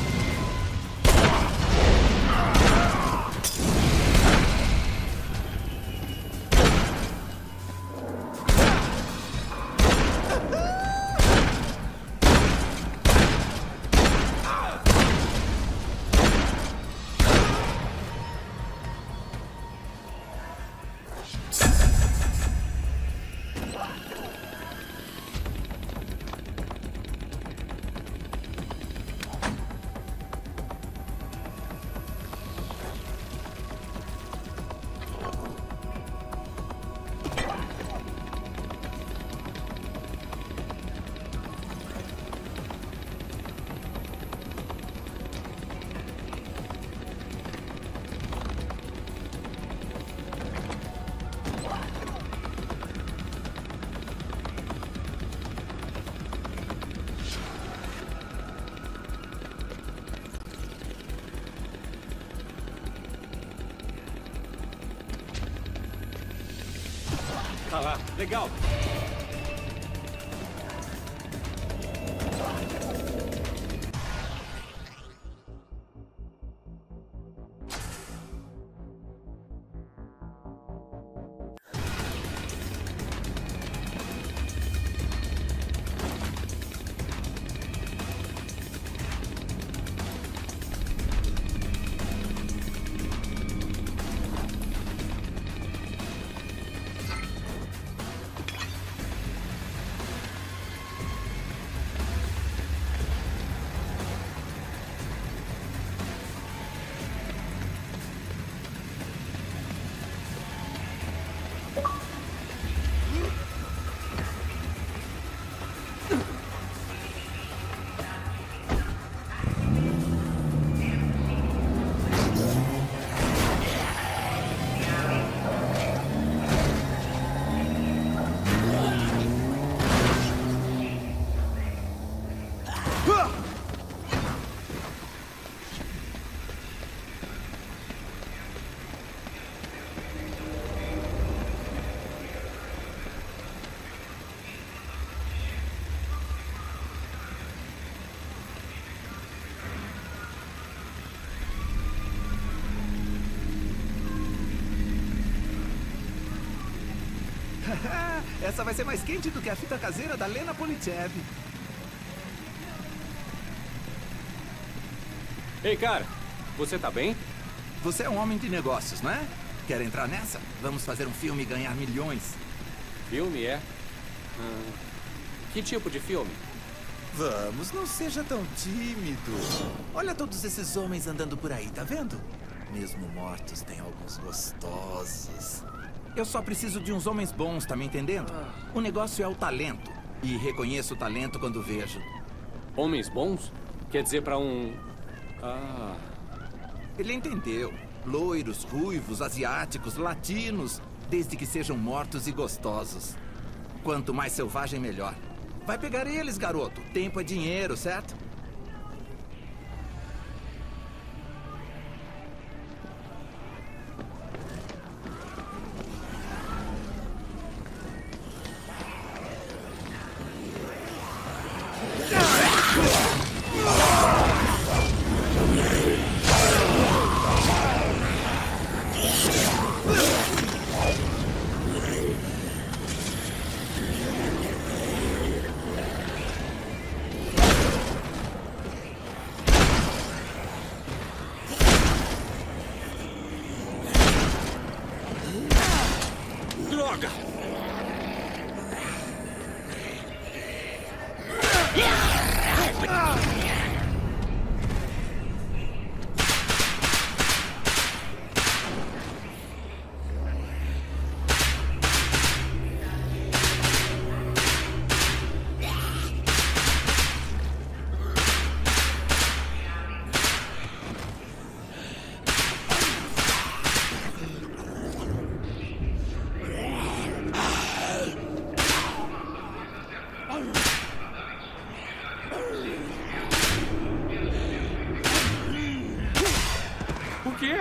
Tá lá, legal. Essa vai ser mais quente do que a fita caseira da Lena Politchev. Ei, cara, você tá bem? Você é um homem de negócios, não é? Quer entrar nessa? Vamos fazer um filme e ganhar milhões. Filme, é? Hum, que tipo de filme? Vamos, não seja tão tímido. Olha todos esses homens andando por aí, tá vendo? Mesmo mortos, tem alguns gostosos. Eu só preciso de uns homens bons, tá me entendendo? O negócio é o talento. E reconheço o talento quando vejo. Homens bons? Quer dizer pra um... Ah... Ele entendeu. Loiros, ruivos, asiáticos, latinos. Desde que sejam mortos e gostosos. Quanto mais selvagem, melhor. Vai pegar eles, garoto. Tempo é dinheiro, certo? quê?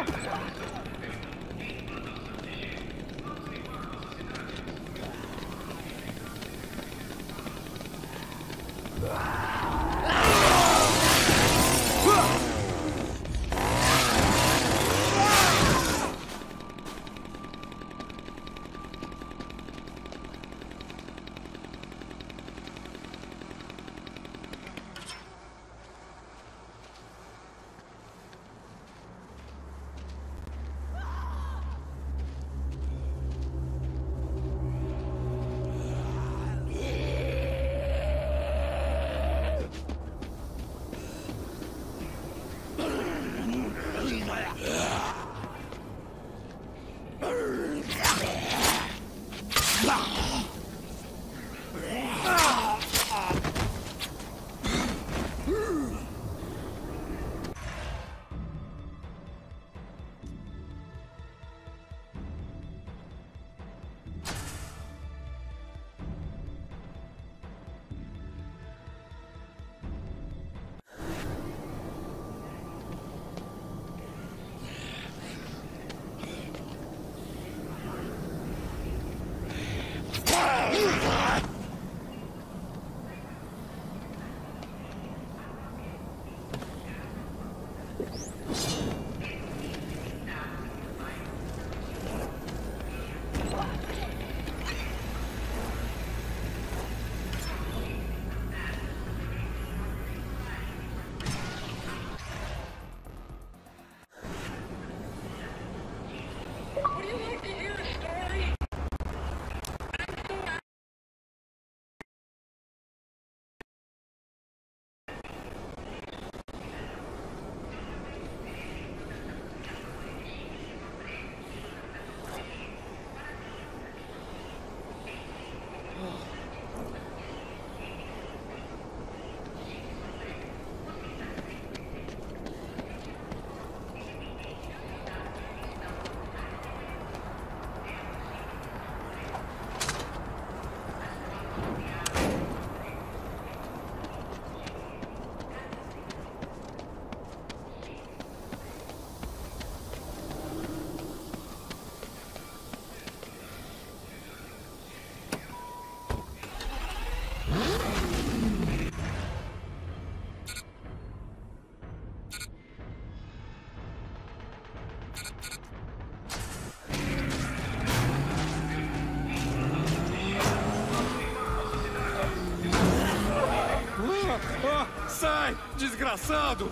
Sai, desgraçado!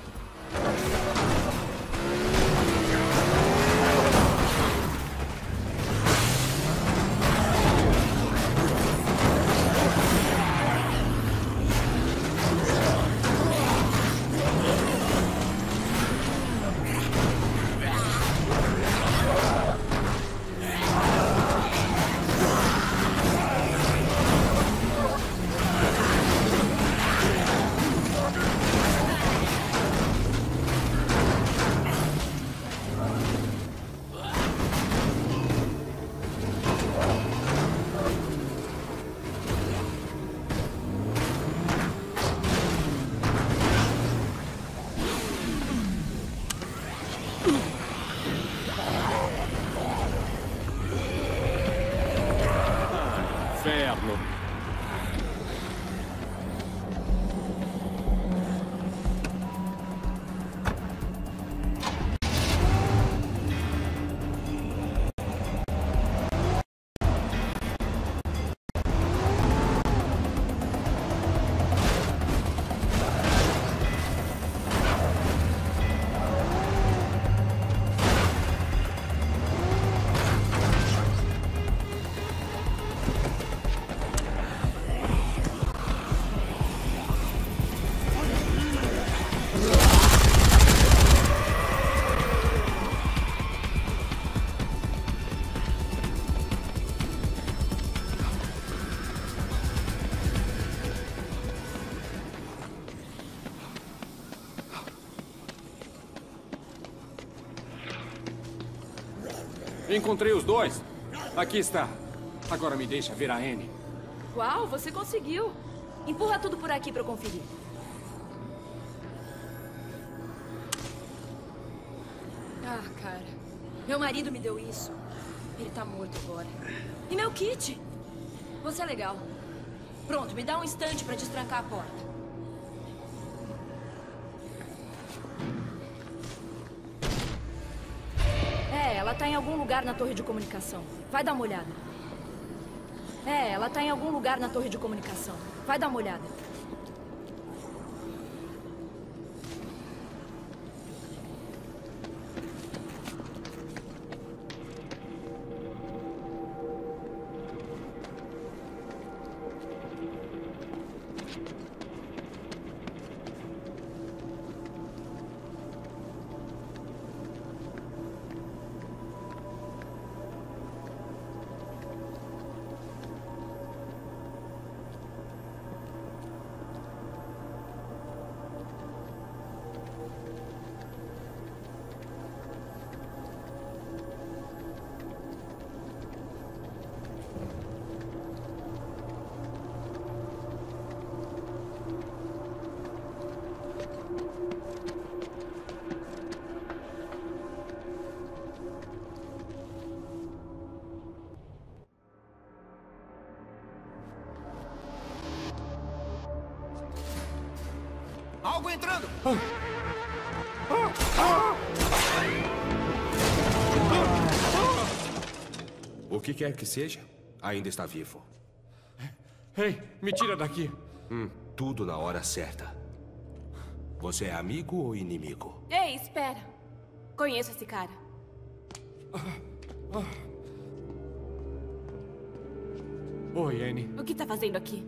Inferno. Encontrei os dois. Aqui está. Agora me deixa ver a Annie. Uau, você conseguiu. Empurra tudo por aqui para eu conferir. Ah, cara. Meu marido me deu isso. Ele tá morto agora. E meu kit? Você é legal. Pronto, me dá um instante pra destrancar a porta. É, ela tá em algum lugar na torre de comunicação. Vai dar uma olhada. É, ela tá em algum lugar na torre de comunicação. Vai dar uma olhada. Algo entrando! O que quer que seja, ainda está vivo. Ei, me tira daqui. Hum, tudo na hora certa. Você é amigo ou inimigo? Ei, espera. Conheço esse cara. Oi, Annie. O que tá fazendo aqui?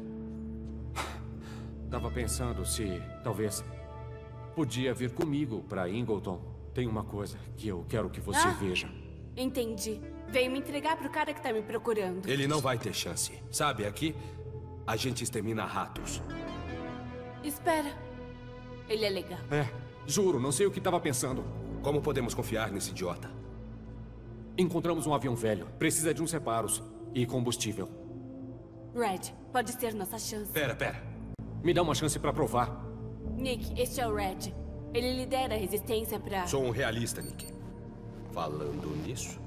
Tava pensando se, talvez, podia vir comigo pra Ingleton. Tem uma coisa que eu quero que você Ah. veja. Entendi. Veio me entregar pro cara que tá me procurando. Ele não vai ter chance. Sabe, aqui, a gente extermina ratos. Espera. Ele é legal. É, juro, não sei o que tava pensando. Como podemos confiar nesse idiota? Encontramos um avião velho. Precisa de uns reparos e combustível. Red, pode ser nossa chance. Pera, pera. Me dá uma chance pra provar. Nick, este é o Red. Ele lidera a resistência pra... Sou um realista, Nick. Falando nisso...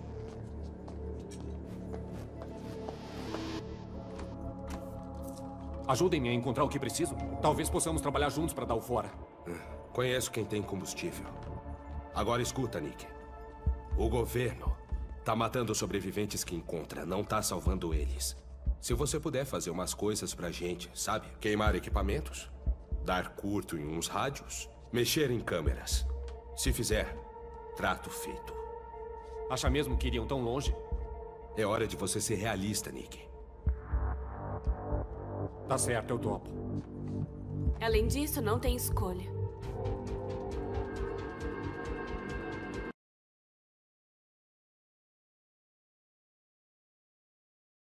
Ajudem-me a encontrar o que preciso. Talvez possamos trabalhar juntos pra dar o fora. Conheço quem tem combustível. Agora escuta, Nick. O governo tá matando os sobreviventes que encontra, não tá salvando eles. Se você puder fazer umas coisas pra gente, sabe? Queimar equipamentos, dar curto em uns rádios, mexer em câmeras. Se fizer, trato feito. Acha mesmo que iriam tão longe? É hora de você ser realista, Nick. Tá certo, eu topo. Além disso, não tem escolha.